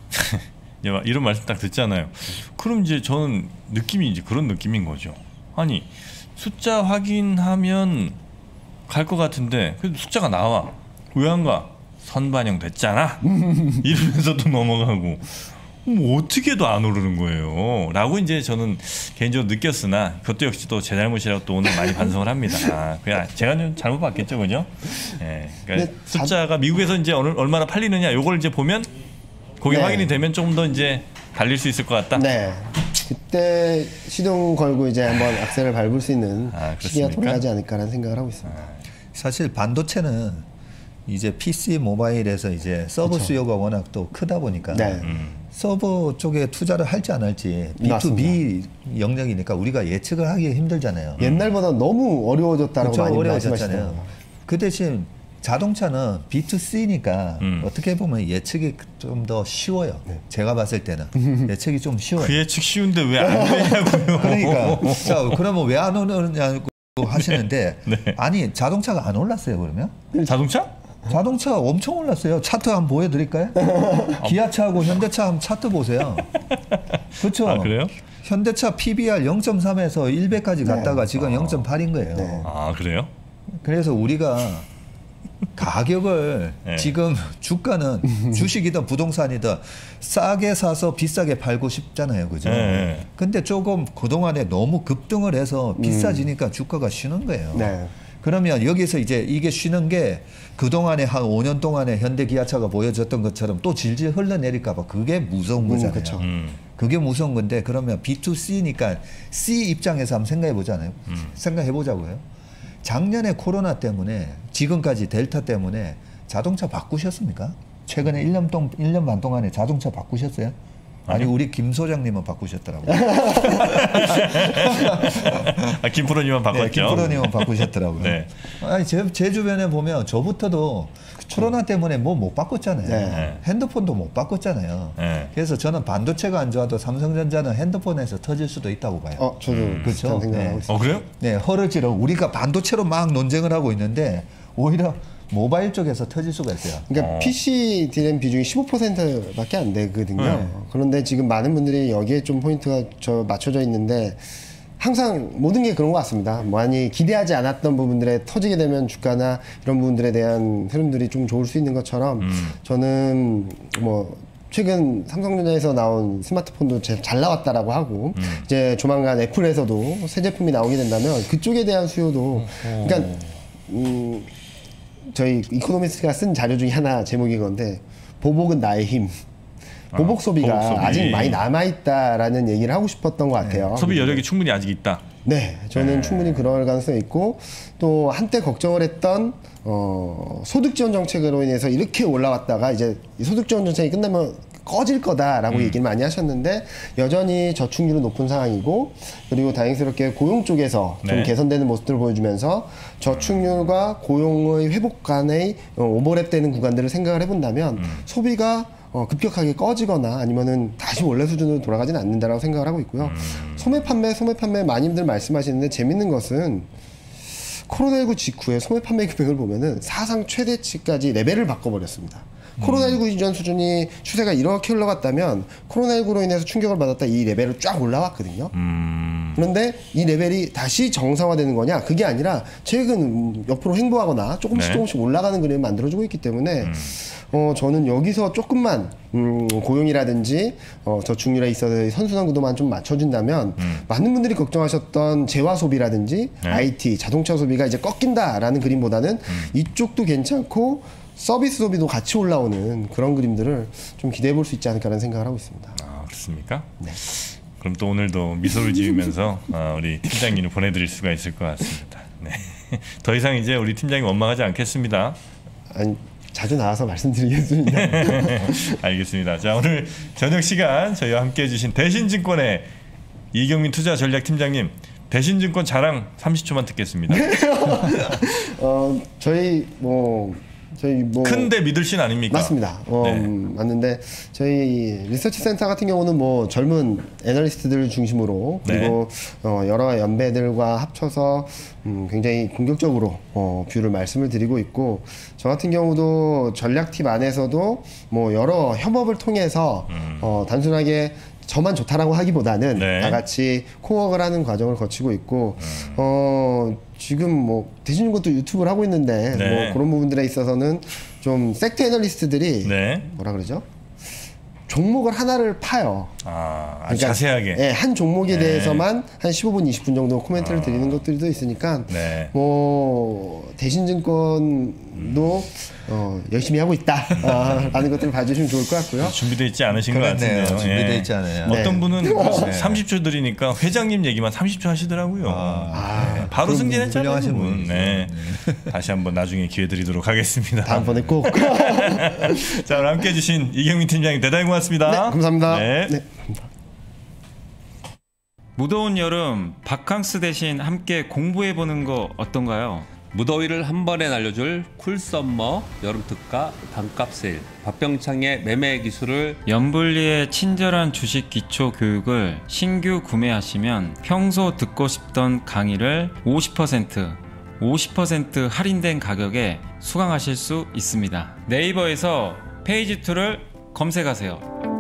이런 말씀 딱 듣잖아요. 그럼 이제 저는 느낌이 이제 그런 느낌인 거죠. 아니 숫자 확인하면 갈 것 같은데 그래도 숫자가 나와. 왜 안 가? 선반영 됐잖아. 이러면서도 넘어가고 뭐 어떻게도 안 오르는 거예요. 라고 이제 저는 개인적으로 느꼈으나 그것도 역시 또 제 잘못이라고 또 오늘 많이 반성을 합니다. 그냥 제가 좀 잘못 봤겠죠, 그죠? 예, 그러니까 숫자가 미국에서 이제 어느, 얼마나 팔리느냐 요걸 이제 보면. 그게 네. 확인이 되면 좀 더 이제 달릴 수 있을 것 같다. 네. 그때 시동 걸고 이제 한번 악셀을 밟을 수 있는 아, 시기가 도래하지 않을까라는 생각을 하고 있습니다. 아. 사실 반도체는 이제 피씨 모바일에서 이제 서버 그렇죠. 수요가 워낙 또 크다 보니까 네. 음. 서버 쪽에 투자를 할지 안 할지 비투비 영역이니까 우리가 예측을 하기 힘들잖아요. 옛날보다 너무 어려워졌다라고 그렇죠. 많이 어려워졌잖아요. 그 대신 자동차는 비투씨니까 음. 어떻게 보면 예측이 좀 더 쉬워요. 네. 제가 봤을 때는 예측이 좀 쉬워요. 그 예측 쉬운데 왜 안 되냐고요. 그러니까 자 그러면 왜 안 오느냐고 하시는데 네. 네. 아니 자동차가 안 올랐어요 그러면? 자동차? 자동차 엄청 올랐어요. 차트 한번 보여드릴까요? 기아차하고 현대차 한번 차트 보세요. 그렇죠? 아, 그래요? 현대차 피비알 영 점 삼에서 일백까지 갔다가 네. 지금 아. 영 점 팔인 거예요. 네. 아 그래요? 그래서 우리가 가격을 네. 지금 주가는 주식이든 부동산이든 싸게 사서 비싸게 팔고 싶잖아요. 그죠? 네. 근데 조금 그동안에 너무 급등을 해서 비싸지니까 음. 주가가 쉬는 거예요. 네. 그러면 여기서 이제 이게 쉬는 게 그동안에 한 오 년 동안에 현대 기아차가 보여줬던 것처럼 또 질질 흘러내릴까 봐 그게 무서운 거잖아요. 음, 음. 그게 무서운 건데 그러면 비투씨니까 C 입장에서 한번 생각해 보잖아요. 음. 생각해 보자고요. 작년에 코로나 때문에 지금까지 델타 때문에 자동차 바꾸셨습니까? 최근에 일 년 동, 일 년 반 동안에 자동차 바꾸셨어요? 아니 우리 김 소장님은 바꾸셨더라고요. 아, 김 프로님은 바꿨죠. 네, 김 프로님은 바꾸셨더라고요. 네. 아니 제, 제 주변에 보면 저부터도 그쵸. 코로나 때문에 뭐 못 바꿨잖아요. 네. 핸드폰도 못 바꿨잖아요. 네. 그래서 저는 반도체가 안 좋아도 삼성전자는 핸드폰에서 터질 수도 있다고 봐요. 어, 저도 음. 그렇죠. 네. 어 그래요? 네, 허를 찌르. 우리가 반도체로 막 논쟁을 하고 있는데 오히려 모바일 쪽에서 터질 수가 있어요. 그러니까 어. 피씨 디램 비중이 십오 퍼센트밖에 안 되거든요. 네. 그런데 지금 많은 분들이 여기에 좀 포인트가 저 맞춰져 있는데 항상 모든 게 그런 것 같습니다. 많이 기대하지 않았던 부분들에 터지게 되면 주가나 이런 부분들에 대한 흐름들이 좀 좋을 수 있는 것처럼 음. 저는 뭐 최근 삼성전자에서 나온 스마트폰도 잘 나왔다라고 하고 음. 이제 조만간 애플에서도 새 제품이 나오게 된다면 그쪽에 대한 수요도 어. 그러니까 음, 저희 이코노미스트가 쓴 자료 중에 하나 제목이 건데 보복은 나의 힘. 보복 소비가 아, 보복 소비. 아직 많이 남아있다라는 얘기를 하고 싶었던 것 같아요. 네. 소비 여력이 충분히 아직 있다. 네, 저는 네. 충분히 그럴 가능성이 있고 또 한때 걱정을 했던 어, 소득 지원 정책으로 인해서 이렇게 올라왔다가 이제 소득 지원 정책이 끝나면 꺼질 거다라고 음. 얘기를 많이 하셨는데 여전히 저축률은 높은 상황이고 그리고 다행스럽게 고용 쪽에서 네. 좀 개선되는 모습들을 보여주면서 저축률과 고용의 회복 간의 오버랩되는 구간들을 생각을 해본다면 음. 소비가 어, 급격하게 꺼지거나 아니면은 다시 원래 수준으로 돌아가지는 않는다라고 생각을 하고 있고요. 음. 소매 판매, 소매 판매 많이들 말씀하시는데 재밌는 것은 코로나십구 직후에 소매 판매 금액을 보면은 사상 최대치까지 레벨을 바꿔버렸습니다. 음. 코로나십구 이전 수준이 추세가 이렇게 흘러갔다면 코로나십구로 인해서 충격을 받았다 이 레벨을 쫙 올라왔거든요. 음. 그런데 이 레벨이 다시 정상화되는 거냐? 그게 아니라 최근 옆으로 횡보하거나 조금씩 네. 조금씩 올라가는 그림을 만들어주고 있기 때문에 음. 어, 저는 여기서 조금만 음, 고용이라든지 어, 저축률에 있어서 선순환 구도만 좀 맞춰준다면 음. 많은 분들이 걱정하셨던 재화 소비라든지 네. 아이티, 자동차 소비가 이제 꺾인다라는 그림보다는 음. 이쪽도 괜찮고 서비스 소비도 같이 올라오는 그런 그림들을 좀 기대해 볼 수 있지 않을까라는 생각을 하고 있습니다. 아, 그렇습니까? 네. 그럼 또 오늘도 미소를 지으면서 어, 우리 팀장님을 보내드릴 수가 있을 것 같습니다. 네. 더 이상 이제 우리 팀장님 원망하지 않겠습니다. 아니, 자주 나와서 말씀드리겠습니다. 알겠습니다. 자, 오늘 저녁 시간 저희와 함께해 주신 대신증권의 이경민 투자전략팀장님, 대신증권 자랑 삼십 초만 듣겠습니다. 어, 저희 뭐 저희 뭐 큰데 믿을 신 아닙니까? 맞습니다. 어, 네. 음, 맞는데 저희 리서치 센터 같은 경우는 뭐 젊은 애널리스트들 중심으로 그리고 네. 어, 여러 연배들과 합쳐서 음, 굉장히 공격적으로 어, 뷰를 말씀을 드리고 있고 저 같은 경우도 전략팀 안에서도 뭐 여러 협업을 통해서 음. 어, 단순하게 저만 좋다라고 하기보다는 네. 다 같이 코어를 하는 과정을 거치고 있고 음. 어, 지금 뭐 대신 것도 유튜브를 하고 있는데 네. 뭐 그런 부분들에 있어서는 좀 섹터 애널리스트들이 네. 뭐라 그러죠? 종목을 하나를 파요. 아, 그러니까, 자세하게. 네, 한 종목에 네. 대해서만 한 십오 분, 이십 분 정도 코멘트를 아. 드리는 것들도 있으니까 네. 뭐 대신증권도 어, 열심히 하고 있다 어, 라는 것들을 봐주시면 좋을 것 같고요. 준비되어 있지 않으신 것 같은데요. 준비되어 있지 않아요. 네. 어떤 분은 네. 삼십 초 드리니까 회장님 얘기만 삼십 초 하시더라고요. 아, 네. 바로 승진했잖아요. 분. 네. 다시 한번 나중에 기회 드리도록 하겠습니다. 다음번에 꼭. 자, 오늘 함께해 주신 이경민 팀장님 대단히 고맙습니다. 네, 감사합니다. 네. 네. 무더운 여름 바캉스 대신 함께 공부해보는 거 어떤가요? 무더위를 한 번에 날려줄 쿨썸머 여름특가 반값 세일 박병창의 매매 기술을 염블리의 친절한 주식 기초 교육을 신규 구매하시면 평소 듣고 싶던 강의를 오십 퍼센트 오십 퍼센트 할인된 가격에 수강하실 수 있습니다. 네이버에서 페이지 이를 검색하세요.